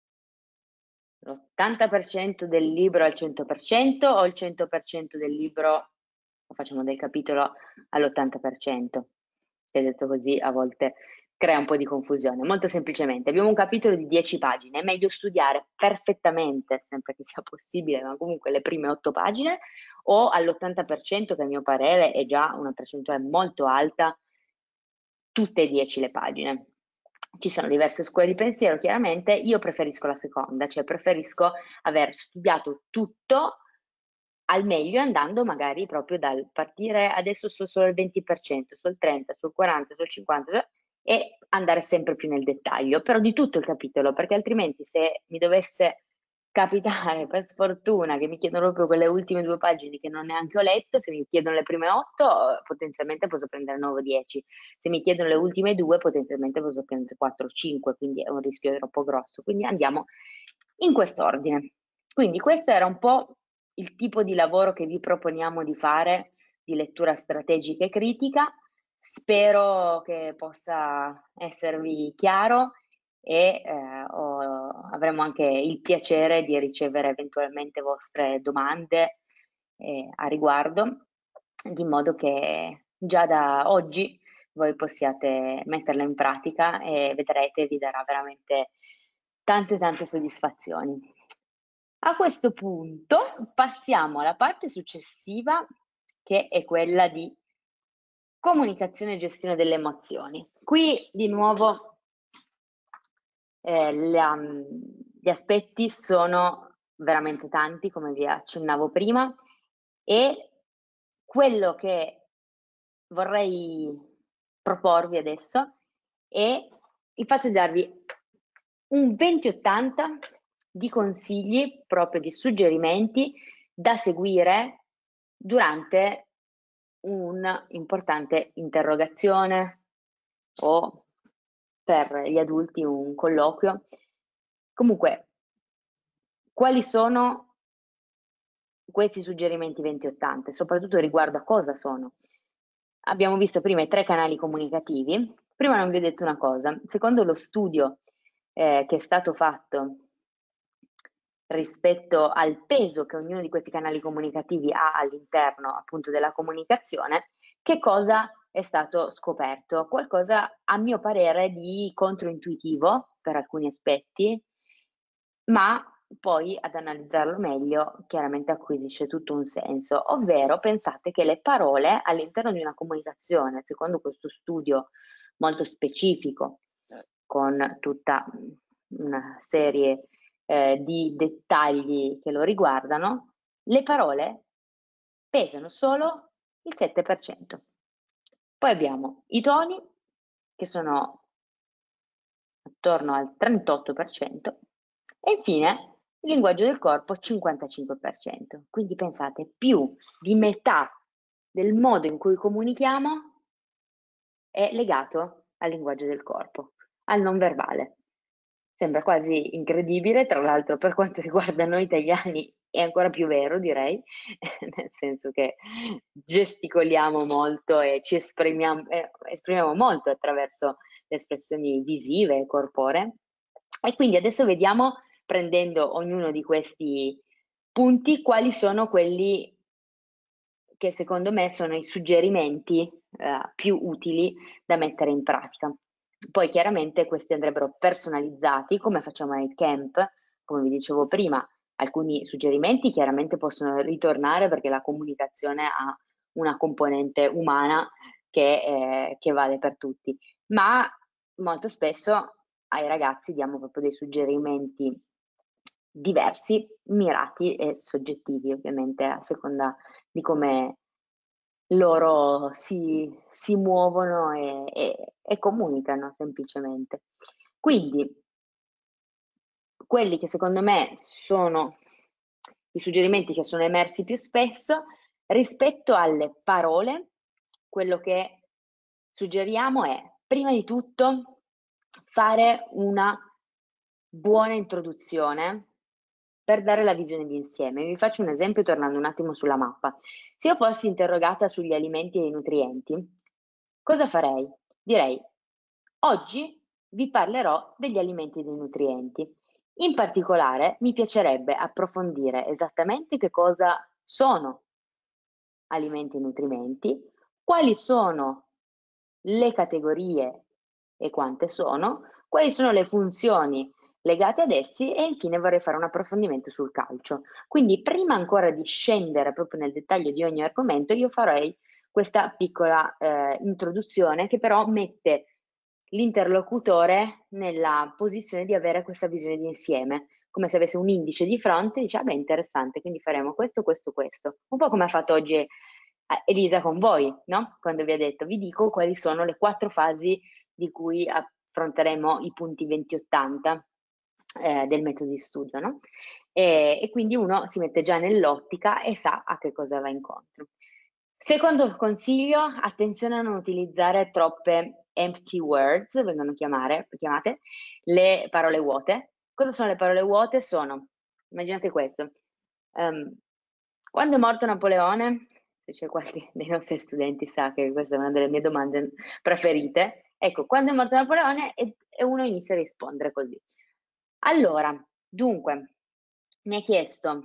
l'ottanta per cento del libro al cento per cento o il cento per cento del libro, o facciamo del capitolo, all'ottanta per cento? Se detto così a volte crea un po' di confusione. Molto semplicemente, abbiamo un capitolo di dieci pagine, è meglio studiare perfettamente, sempre che sia possibile, ma comunque le prime otto pagine, o all'ottanta per cento, che a mio parere è già una percentuale molto alta, tutte e dieci le pagine. Ci sono diverse scuole di pensiero, chiaramente. Io preferisco la seconda, cioè preferisco aver studiato tutto al meglio, andando magari proprio dal partire adesso so solo il venti per cento, sul trenta, sul quaranta, sul cinquanta, e andare sempre più nel dettaglio, però di tutto il capitolo, perché altrimenti se mi dovesse capitare per sfortuna che mi chiedono proprio quelle ultime due pagine che non neanche ho letto, se mi chiedono le prime otto potenzialmente posso prendere nove o dieci, se mi chiedono le ultime due potenzialmente posso prendere quattro o cinque, quindi è un rischio troppo grosso. Quindi andiamo in quest'ordine. Quindi questo era un po' il tipo di lavoro che vi proponiamo di fare, di lettura strategica e critica. Spero che possa esservi chiaro, e eh, ho, avremo anche il piacere di ricevere eventualmente vostre domande eh, a riguardo, di modo che già da oggi voi possiate metterla in pratica e vedrete, vi darà veramente tante tante soddisfazioni. A questo punto passiamo alla parte successiva, che è quella di comunicazione e gestione delle emozioni. Qui di nuovo eh, la, gli aspetti sono veramente tanti, come vi accennavo prima, e quello che vorrei proporvi adesso è il fatto di darvi un venti ottanta di consigli, proprio di suggerimenti da seguire durante un'importante interrogazione o per gli adulti un colloquio. Comunque, quali sono questi suggerimenti venti ottanta? Soprattutto riguardo a cosa sono. Abbiamo visto prima i tre canali comunicativi. Prima non vi ho detto una cosa. Secondo lo studio eh, che è stato fatto rispetto al peso che ognuno di questi canali comunicativi ha all'interno appunto della comunicazione, che cosa è stato scoperto? Qualcosa, a mio parere, di controintuitivo per alcuni aspetti, ma poi ad analizzarlo meglio chiaramente acquisisce tutto un senso, ovvero pensate che le parole all'interno di una comunicazione, secondo questo studio molto specifico, con tutta una serie eh, di dettagli che lo riguardano, le parole pesano solo il sette per cento. Poi abbiamo i toni, che sono attorno al trentotto per cento, e infine il linguaggio del corpo cinquantacinque per cento. Quindi pensate, più di metà del modo in cui comunichiamo è legato al linguaggio del corpo, al non verbale. Sembra quasi incredibile, tra l'altro per quanto riguarda noi italiani è ancora più vero, direi, nel senso che gesticoliamo molto e ci esprimiamo, eh, esprimiamo molto attraverso le espressioni visive e corporee. E quindi adesso vediamo, prendendo ognuno di questi punti, quali sono quelli che secondo me sono i suggerimenti eh, più utili da mettere in pratica. Poi chiaramente questi andrebbero personalizzati, come facciamo ai camp, come vi dicevo prima. Alcuni suggerimenti chiaramente possono ritornare perché la comunicazione ha una componente umana che, eh, che vale per tutti, ma molto spesso ai ragazzi diamo proprio dei suggerimenti diversi, mirati e soggettivi, ovviamente, a seconda di come loro si, si muovono e, e, e comunicano semplicemente. Quindi, quelli che secondo me sono i suggerimenti che sono emersi più spesso rispetto alle parole, quello che suggeriamo è, prima di tutto, fare una buona introduzione per dare la visione d'insieme. Vi faccio un esempio tornando un attimo sulla mappa. Se io fossi interrogata sugli alimenti e i nutrienti, cosa farei? Direi, oggi vi parlerò degli alimenti e dei nutrienti. In particolare mi piacerebbe approfondire esattamente che cosa sono alimenti e nutrimenti, quali sono le categorie e quante sono, quali sono le funzioni legate ad essi e infine vorrei fare un approfondimento sul calcio. Quindi prima ancora di scendere proprio nel dettaglio di ogni argomento, io farei questa piccola eh, introduzione che però mette l'interlocutore nella posizione di avere questa visione di insieme, come se avesse un indice di fronte e dice, ah beh, interessante, quindi faremo questo, questo, questo. Un po' come ha fatto oggi Elisa con voi, no? Quando vi ha detto, vi dico quali sono le quattro fasi di cui affronteremo i punti venti ottanta eh, del metodo di studio, no? E, e quindi uno si mette già nell'ottica e sa a che cosa va incontro. Secondo consiglio, attenzione a non utilizzare troppe empty words, vengono chiamare, chiamate, le parole vuote. Cosa sono le parole vuote? Sono, immaginate questo, um, quando è morto Napoleone, se c'è qualche dei nostri studenti sa che questa è una delle mie domande preferite, ecco, quando è morto Napoleone e, e uno inizia a rispondere così. Allora, dunque, mi ha chiesto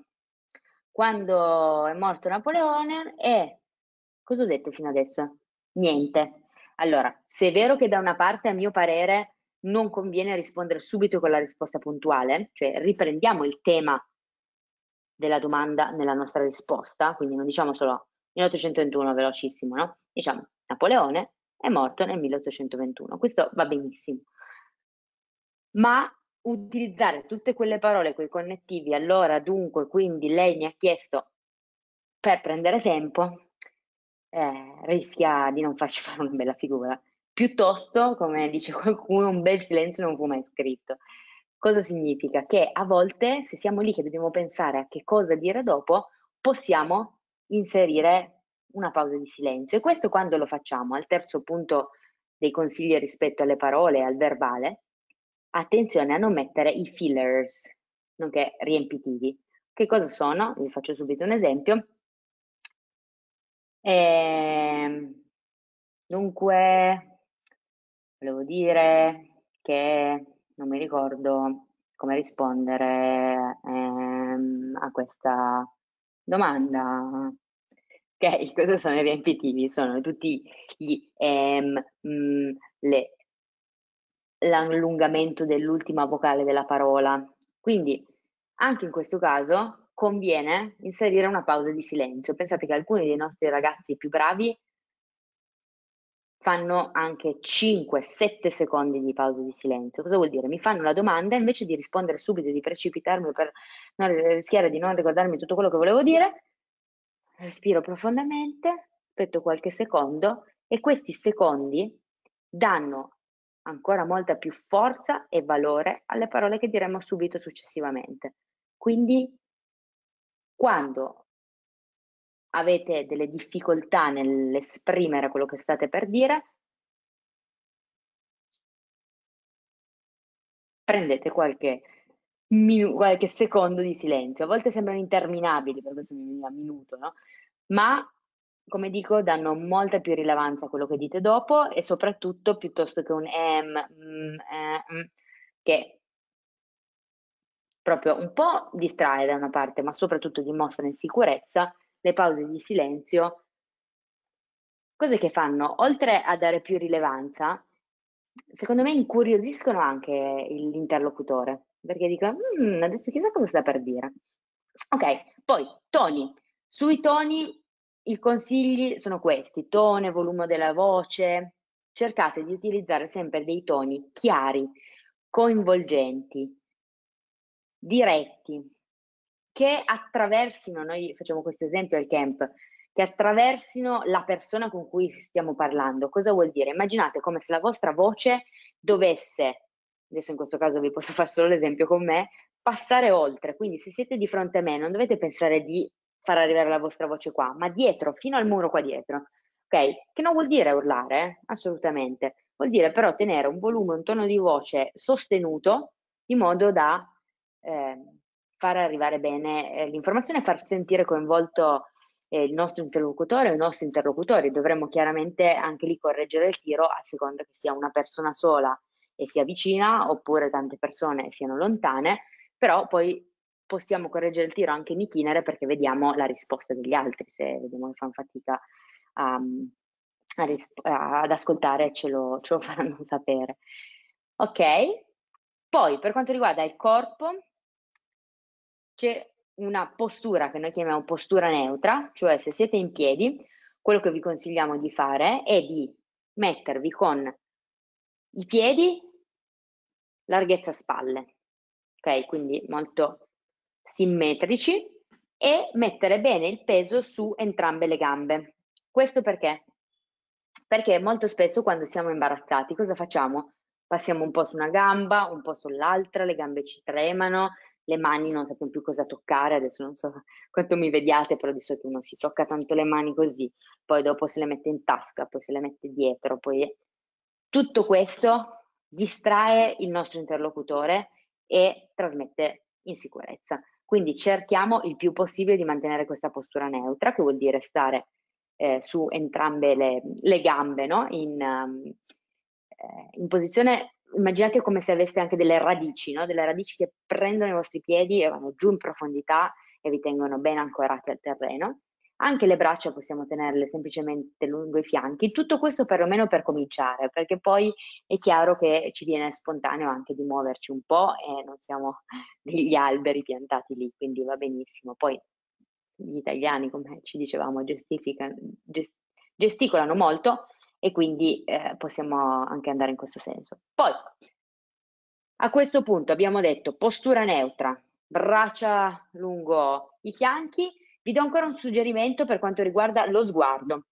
quando è morto Napoleone e cosa ho detto fino adesso? Niente. Allora, se è vero che da una parte, a mio parere, non conviene rispondere subito con la risposta puntuale, cioè riprendiamo il tema della domanda nella nostra risposta, quindi non diciamo solo milleottocentoventuno, velocissimo, no? Diciamo Napoleone è morto nel milleottocentoventuno, questo va benissimo. Ma utilizzare tutte quelle parole, quei connettivi, allora, dunque, quindi lei mi ha chiesto per prendere tempo, eh, rischia di non farci fare una bella figura. Piuttosto, come dice qualcuno, un bel silenzio non fu mai scritto. Cosa significa? Che a volte, se siamo lì che dobbiamo pensare a che cosa dire dopo, possiamo inserire una pausa di silenzio. E questo quando lo facciamo? Al terzo punto dei consigli rispetto alle parole e al verbale, attenzione a non mettere i fillers, nonché riempitivi. Che cosa sono? Vi faccio subito un esempio. E, dunque, volevo dire che non mi ricordo come rispondere ehm, a questa domanda. Ok, cosa sono i riempitivi? Sono tutti gli ehm, mh, le, l'allungamento dell'ultima vocale della parola. Quindi anche in questo caso conviene inserire una pausa di silenzio. Pensate che alcuni dei nostri ragazzi più bravi fanno anche cinque sette secondi di pausa di silenzio. Cosa vuol dire? Mi fanno la domanda, invece di rispondere subito, di precipitarmi per non rischiare di non ricordarmi tutto quello che volevo dire, respiro profondamente, aspetto qualche secondo e questi secondi danno ancora molta più forza e valore alle parole che diremo subito successivamente. Quindi, quando avete delle difficoltà nell'esprimere quello che state per dire, prendete qualche, qualche secondo di silenzio. A volte sembrano interminabili, per questo mi veniva minuto, no? Ma, come dico, danno molta più rilevanza a quello che dite dopo e soprattutto, piuttosto che un em, mm, eh, mm, che proprio un po' distrae da una parte, ma soprattutto dimostra insicurezza, le pause di silenzio, cose che fanno, oltre a dare più rilevanza, secondo me incuriosiscono anche l'interlocutore, perché dico, "Mm, adesso chissà cosa sta per dire." Ok, poi toni. Sui toni i consigli sono questi: tone, volume della voce. Cercate di utilizzare sempre dei toni chiari, coinvolgenti, diretti, che attraversino, noi facciamo questo esempio al camp, che attraversino la persona con cui stiamo parlando. Cosa vuol dire? Immaginate come se la vostra voce dovesse, adesso in questo caso vi posso fare solo l'esempio con me, passare oltre. Quindi se siete di fronte a me non dovete pensare di far arrivare la vostra voce qua, ma dietro, fino al muro qua dietro. Ok? Che non vuol dire urlare, eh? Assolutamente. Vuol dire però tenere un volume, un tono di voce sostenuto, in modo da eh, far arrivare bene eh, l'informazione e far sentire coinvolto eh, il nostro interlocutore o i nostri interlocutori. Dovremmo chiaramente anche lì correggere il tiro a seconda che sia una persona sola e sia vicina, oppure tante persone siano lontane, però poi possiamo correggere il tiro anche in itinere, perché vediamo la risposta degli altri. Se vediamo che fanno fatica a, a risp- a, ad ascoltare, ce lo, ce lo faranno sapere. Ok, poi per quanto riguarda il corpo, c'è una postura che noi chiamiamo postura neutra, cioè se siete in piedi, quello che vi consigliamo di fare è di mettervi con i piedi larghezza spalle, ok? Quindi molto simmetrici, e mettere bene il peso su entrambe le gambe. Questo perché? Perché molto spesso quando siamo imbarazzati cosa facciamo? Passiamo un po' su una gamba, un po' sull'altra, le gambe ci tremano, le mani non sappiamo più cosa toccare. Adesso non so quanto mi vediate, però di solito uno si tocca tanto le mani così, poi dopo se le mette in tasca, poi se le mette dietro, poi tutto questo distrae il nostro interlocutore e trasmette insicurezza. Quindi cerchiamo il più possibile di mantenere questa postura neutra, che vuol dire stare eh, su entrambe le, le gambe, no? in, um, eh, in posizione, immaginate come se aveste anche delle radici, no? Delle radici che prendono i vostri piedi e vanno giù in profondità e vi tengono ben ancorati al terreno. Anche le braccia possiamo tenerle semplicemente lungo i fianchi, tutto questo perlomeno per cominciare, perché poi è chiaro che ci viene spontaneo anche di muoverci un po' e non siamo degli alberi piantati lì, quindi va benissimo. Poi gli italiani, come ci dicevamo, gesticolano molto e quindi eh, possiamo anche andare in questo senso. Poi, a questo punto abbiamo detto postura neutra, braccia lungo i fianchi. Vi do ancora un suggerimento per quanto riguarda lo sguardo.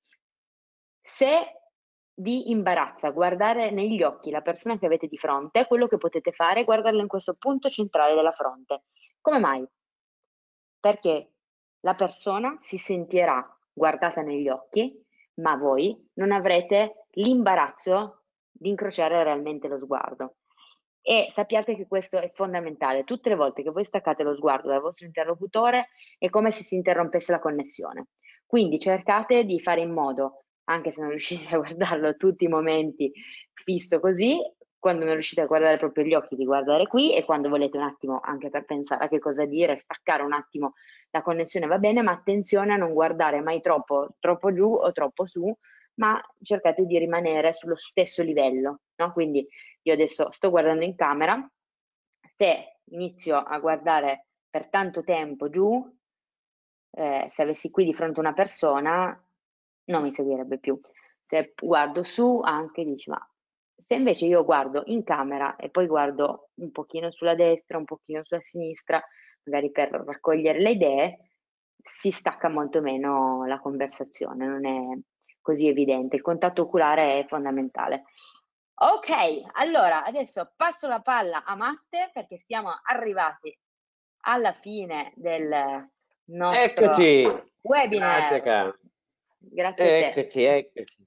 Se vi imbarazza guardare negli occhi la persona che avete di fronte, quello che potete fare è guardarla in questo punto centrale della fronte. Come mai? Perché la persona si sentirà guardata negli occhi, ma voi non avrete l'imbarazzo di incrociare realmente lo sguardo. E sappiate che questo è fondamentale. Tutte le volte che voi staccate lo sguardo dal vostro interlocutore è come se si interrompesse la connessione. Quindi cercate di fare in modo, anche se non riuscite a guardarlo tutti i momenti fisso così, quando non riuscite a guardare proprio gli occhi, di guardare qui, e quando volete un attimo anche per pensare a che cosa dire, staccare un attimo la connessione va bene, ma attenzione a non guardare mai troppo, troppo giù o troppo su, ma cercate di rimanere sullo stesso livello, no? Quindi io adesso sto guardando in camera, se inizio a guardare per tanto tempo giù, eh, se avessi qui di fronte una persona, non mi seguirebbe più. Se guardo su anche dici, ma se invece io guardo in camera e poi guardo un pochino sulla destra, un pochino sulla sinistra, magari per raccogliere le idee, si stacca molto meno la conversazione, non è così evidente. Il contatto oculare è fondamentale. Ok, allora adesso passo la palla a Matte perché siamo arrivati alla fine del nostro Eccoci, grazie webinar. cara. Grazie a te. Eccoci, eccoci.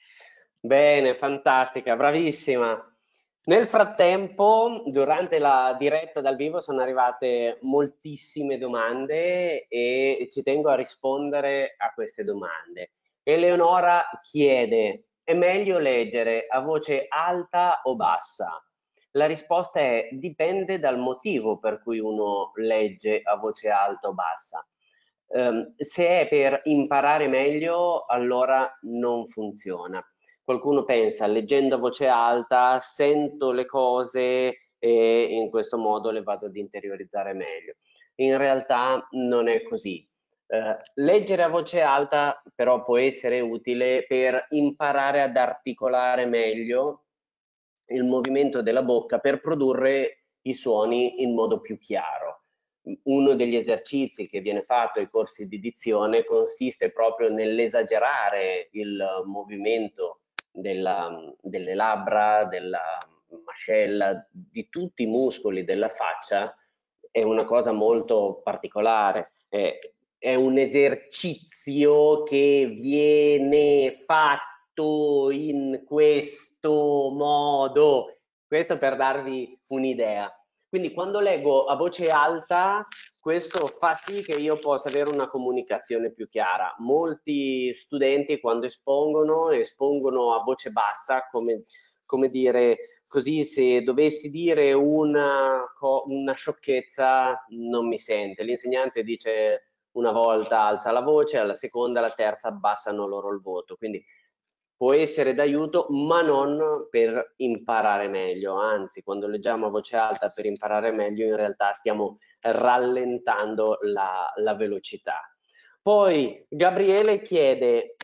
Bene, fantastica, bravissima. Nel frattempo, durante la diretta dal vivo sono arrivate moltissime domande e ci tengo a rispondere a queste domande. Eleonora chiede: è meglio leggere a voce alta o bassa? La risposta è: dipende dal motivo per cui uno legge a voce alta o bassa. Um, se è per imparare meglio, allora non funziona. Qualcuno pensa, leggendo a voce alta, sento le cose e in questo modo le vado ad interiorizzare meglio. In realtà non è così. Uh, leggere a voce alta però può essere utile per imparare ad articolare meglio il movimento della bocca per produrre i suoni in modo più chiaro. Uno degli esercizi che viene fatto ai corsi di dizione consiste proprio nell'esagerare il movimento della, delle labbra, della mascella, di tutti i muscoli della faccia. È una cosa molto particolare, è, è un esercizio che viene fatto in questo modo. Questo per darvi un'idea. Quindi quando leggo a voce alta, questo fa sì che io possa avere una comunicazione più chiara. Molti studenti quando espongono, espongono a voce bassa, come, come dire, così se dovessi dire una, una sciocchezza non mi sente. L'insegnante dice una volta alza la voce, alla seconda, alla terza abbassano loro il voto. Quindi può essere d'aiuto, ma non per imparare meglio. Anzi, quando leggiamo a voce alta per imparare meglio, in realtà stiamo rallentando la, la velocità. Poi Gabriele chiede: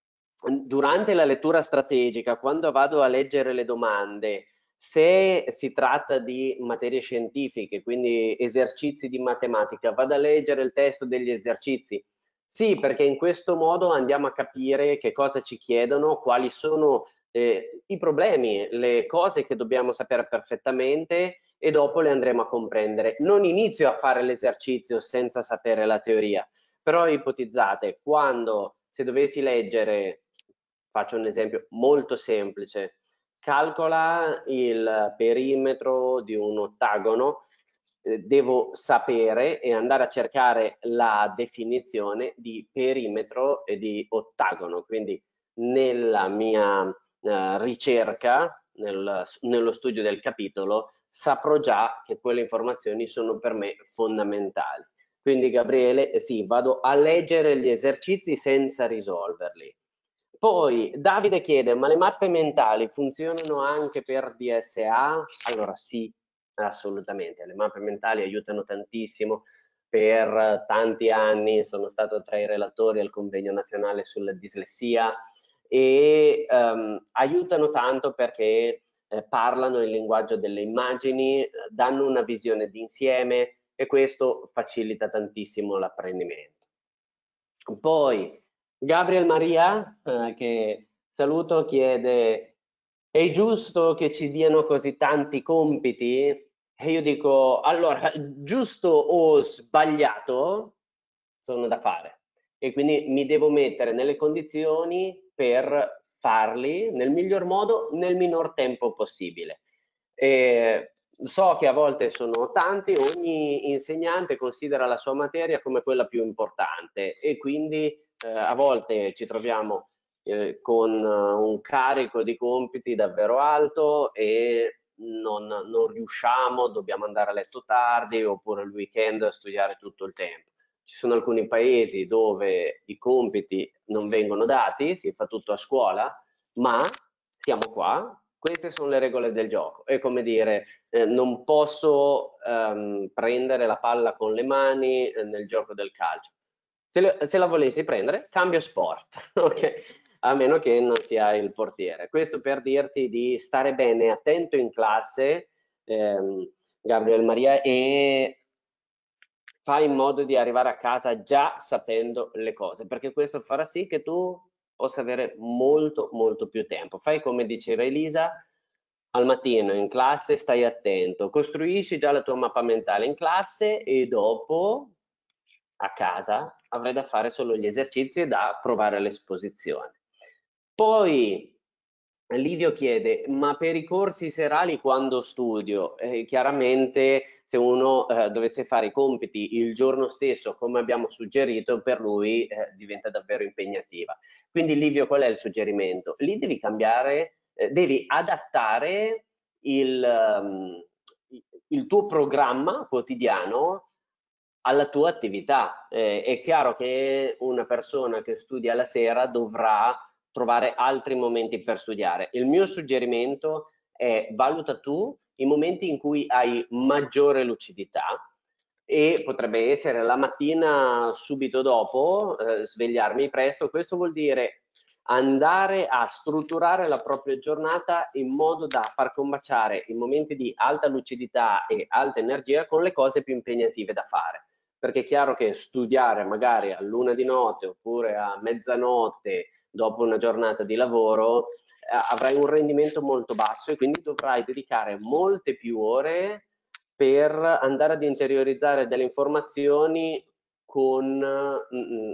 durante la lettura strategica, quando vado a leggere le domande, se si tratta di materie scientifiche, quindi esercizi di matematica, vado a leggere il testo degli esercizi? Sì, perché in questo modo andiamo a capire che cosa ci chiedono, quali sono eh, i problemi, le cose che dobbiamo sapere perfettamente e dopo le andremo a comprendere. Non inizio a fare l'esercizio senza sapere la teoria, però ipotizzate, quando se dovessi leggere, faccio un esempio molto semplice, calcola il perimetro di un ottagono, eh, devo sapere e andare a cercare la definizione di perimetro e di ottagono, quindi nella mia eh, ricerca, nel, nello studio del capitolo, saprò già che quelle informazioni sono per me fondamentali. Quindi Gabriele, eh sì, vado a leggere gli esercizi senza risolverli. Poi Davide chiede: ma le mappe mentali funzionano anche per D S A? Allora sì, assolutamente. Le mappe mentali aiutano tantissimo. Per tanti anni sono stato tra i relatori al convegno nazionale sulla dislessia e um, aiutano tanto perché eh, parlano il linguaggio delle immagini, eh, danno una visione d'insieme e questo facilita tantissimo l'apprendimento. Poi Gabriel Maria, eh, che saluto, chiede: è giusto che ci diano così tanti compiti? E io dico: allora, giusto o sbagliato sono da fare e quindi mi devo mettere nelle condizioni per farli nel miglior modo, nel minor tempo possibile. E so che a volte sono tanti, ogni insegnante considera la sua materia come quella più importante e quindi eh, a volte ci troviamo eh, con un carico di compiti davvero alto e non, non riusciamo, dobbiamo andare a letto tardi oppure il weekend a studiare tutto il tempo. Ci sono alcuni paesi dove i compiti non vengono dati, si fa tutto a scuola, ma siamo qua queste sono le regole del gioco. È come dire, eh, non posso ehm, prendere la palla con le mani eh, nel gioco del calcio. Se, le, se la volessi prendere, cambio sport, ok? A meno che non sia il portiere. Questo per dirti di stare bene, attento in classe, ehm, Gabriel Maria, e fai in modo di arrivare a casa già sapendo le cose, perché questo farà sì che tu possa avere molto molto più tempo. Fai come diceva Elisa, al mattino in classe stai attento, costruisci già la tua mappa mentale in classe e dopo a casa avrai da fare solo gli esercizi e da provare l'esposizione. Poi Livio chiede, ma per i corsi serali quando studio? Eh, chiaramente se uno eh, dovesse fare i compiti il giorno stesso, come abbiamo suggerito, per lui eh, diventa davvero impegnativa. Quindi Livio, qual è il suggerimento? Lì devi cambiare, eh, devi adattare il, um, il tuo programma quotidiano alla tua attività. Eh, è chiaro che una persona che studia la sera dovrà trovare altri momenti per studiare. Il mio suggerimento è: valuta tu i momenti in cui hai maggiore lucidità, e potrebbe essere la mattina subito dopo, eh, svegliarmi presto. Questo vuol dire andare a strutturare la propria giornata in modo da far combaciare i momenti di alta lucidità e alta energia con le cose più impegnative da fare. Perché è chiaro che studiare magari a luna di notte oppure a mezzanotte dopo una giornata di lavoro eh, avrai un rendimento molto basso, e quindi dovrai dedicare molte più ore per andare ad interiorizzare delle informazioni con mm,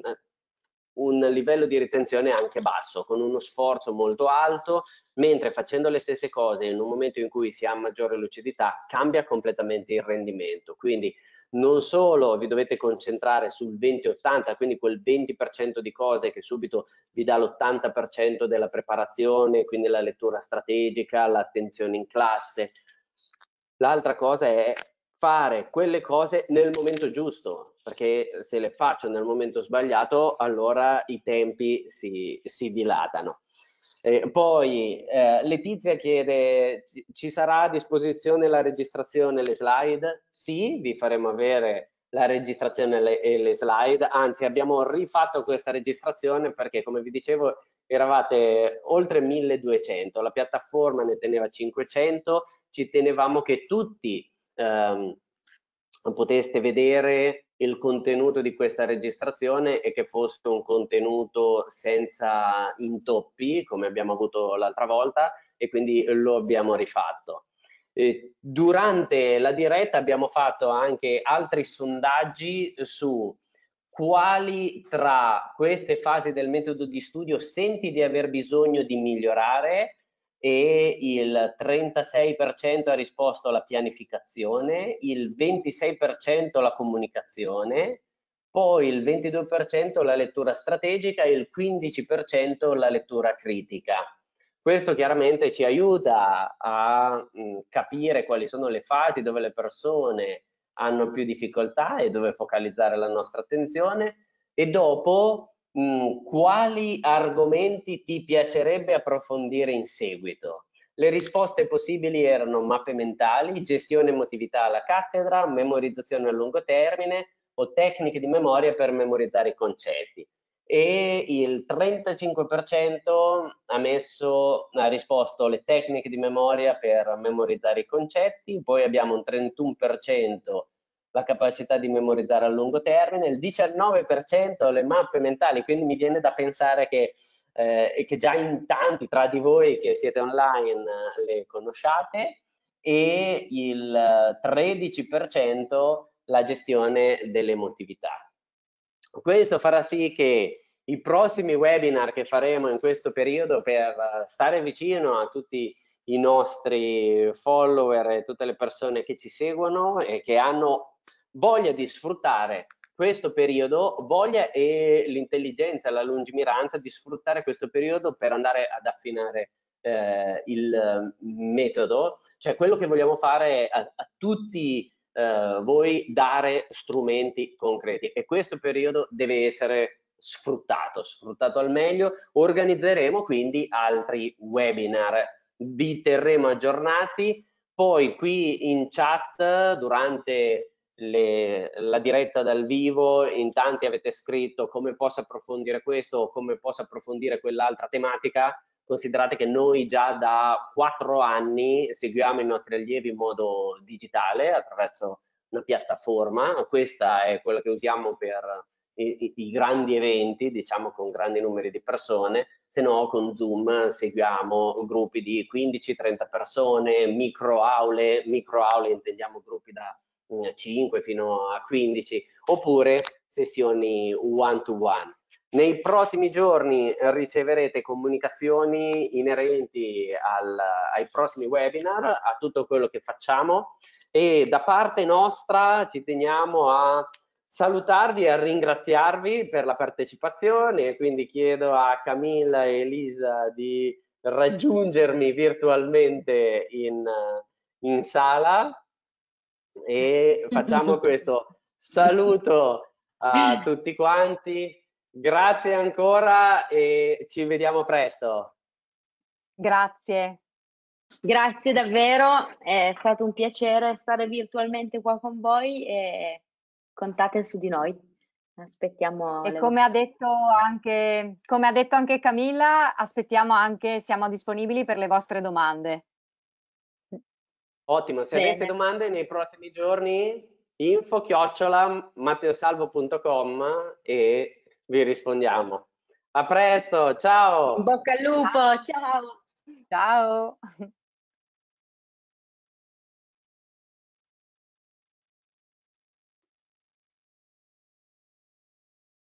un livello di ritenzione anche basso, con uno sforzo molto alto, mentre facendo le stesse cose in un momento in cui si ha maggiore lucidità cambia completamente il rendimento. Quindi non solo vi dovete concentrare sul venti ottanta, quindi quel venti per cento di cose che subito vi dà l'ottanta per cento della preparazione, quindi la lettura strategica, l'attenzione in classe. L'altra cosa è fare quelle cose nel momento giusto, perché se le faccio nel momento sbagliato, allora i tempi si, si dilatano. Eh, poi eh, Letizia chiede, ci, ci sarà a disposizione la registrazione e le slide? Sì, vi faremo avere la registrazione e le, e le slide, anzi abbiamo rifatto questa registrazione perché, come vi dicevo, eravate oltre milleduecento, la piattaforma ne teneva cinquecento, ci tenevamo che tutti ehm, poteste vedere il contenuto di questa registrazione e che fosse un contenuto senza intoppi come abbiamo avuto l'altra volta, e quindi lo abbiamo rifatto. Eh, durante la diretta abbiamo fatto anche altri sondaggi su quali tra queste fasi del metodo di studio senti di aver bisogno di migliorare, e il trentasei per cento ha risposto alla pianificazione, il ventisei per cento la comunicazione, poi il ventidue per cento la lettura strategica e il quindici per cento la lettura critica. Questo chiaramente ci aiuta a mh, capire quali sono le fasi dove le persone hanno più difficoltà e dove focalizzare la nostra attenzione, e dopo mh, quali argomenti ti piacerebbe approfondire in seguito. Le risposte possibili erano mappe mentali, gestione emotività alla cattedra, memorizzazione a lungo termine o tecniche di memoria per memorizzare i concetti. E il trentacinque per cento ha, messo, ha risposto le tecniche di memoria per memorizzare i concetti, poi abbiamo un trentuno per cento la capacità di memorizzare a lungo termine, il diciannove per cento le mappe mentali, quindi mi viene da pensare che, eh, che già in tanti tra di voi che siete online le conosciate, e il tredici per cento la gestione dell'emotività. Questo farà sì che i prossimi webinar che faremo in questo periodo, per stare vicino a tutti i nostri follower e tutte le persone che ci seguono e che hanno voglia di sfruttare questo periodo, voglia e l'intelligenza, la lungimiranza di sfruttare questo periodo per andare ad affinare eh, il metodo, cioè quello che vogliamo fare a, a tutti Uh, voi dare strumenti concreti, e questo periodo deve essere sfruttato, sfruttato al meglio. Organizzeremo quindi altri webinar vi terremo aggiornati. Poi qui in chat durante le, la diretta dal vivo in tanti avete scritto come posso approfondire questo o come posso approfondire quell'altra tematica. Considerate che noi già da quattro anni seguiamo i nostri allievi in modo digitale attraverso una piattaforma. Questa è quella che usiamo per i, i grandi eventi, diciamo con grandi numeri di persone, se no con Zoom seguiamo gruppi di quindici trenta persone, micro aule, micro aule intendiamo gruppi da cinque fino a quindici, oppure sessioni one to one. Nei prossimi giorni riceverete comunicazioni inerenti al, ai prossimi webinar, a tutto quello che facciamo, e da parte nostra ci teniamo a salutarvi e a ringraziarvi per la partecipazione, quindi chiedo a Camilla e Elisa di raggiungermi virtualmente in, in sala e facciamo questo saluto a tutti quanti. Grazie ancora e ci vediamo presto. Grazie. Grazie davvero, è stato un piacere stare virtualmente qua con voi e contate su di noi. Aspettiamo. E come ha detto anche, come ha detto anche Camilla, aspettiamo anche, siamo disponibili per le vostre domande. Ottimo, se Bene. aveste domande nei prossimi giorni, info chiocciola matteosalvo punto com e vi rispondiamo. A presto, ciao! In bocca al lupo, ciao! Ciao!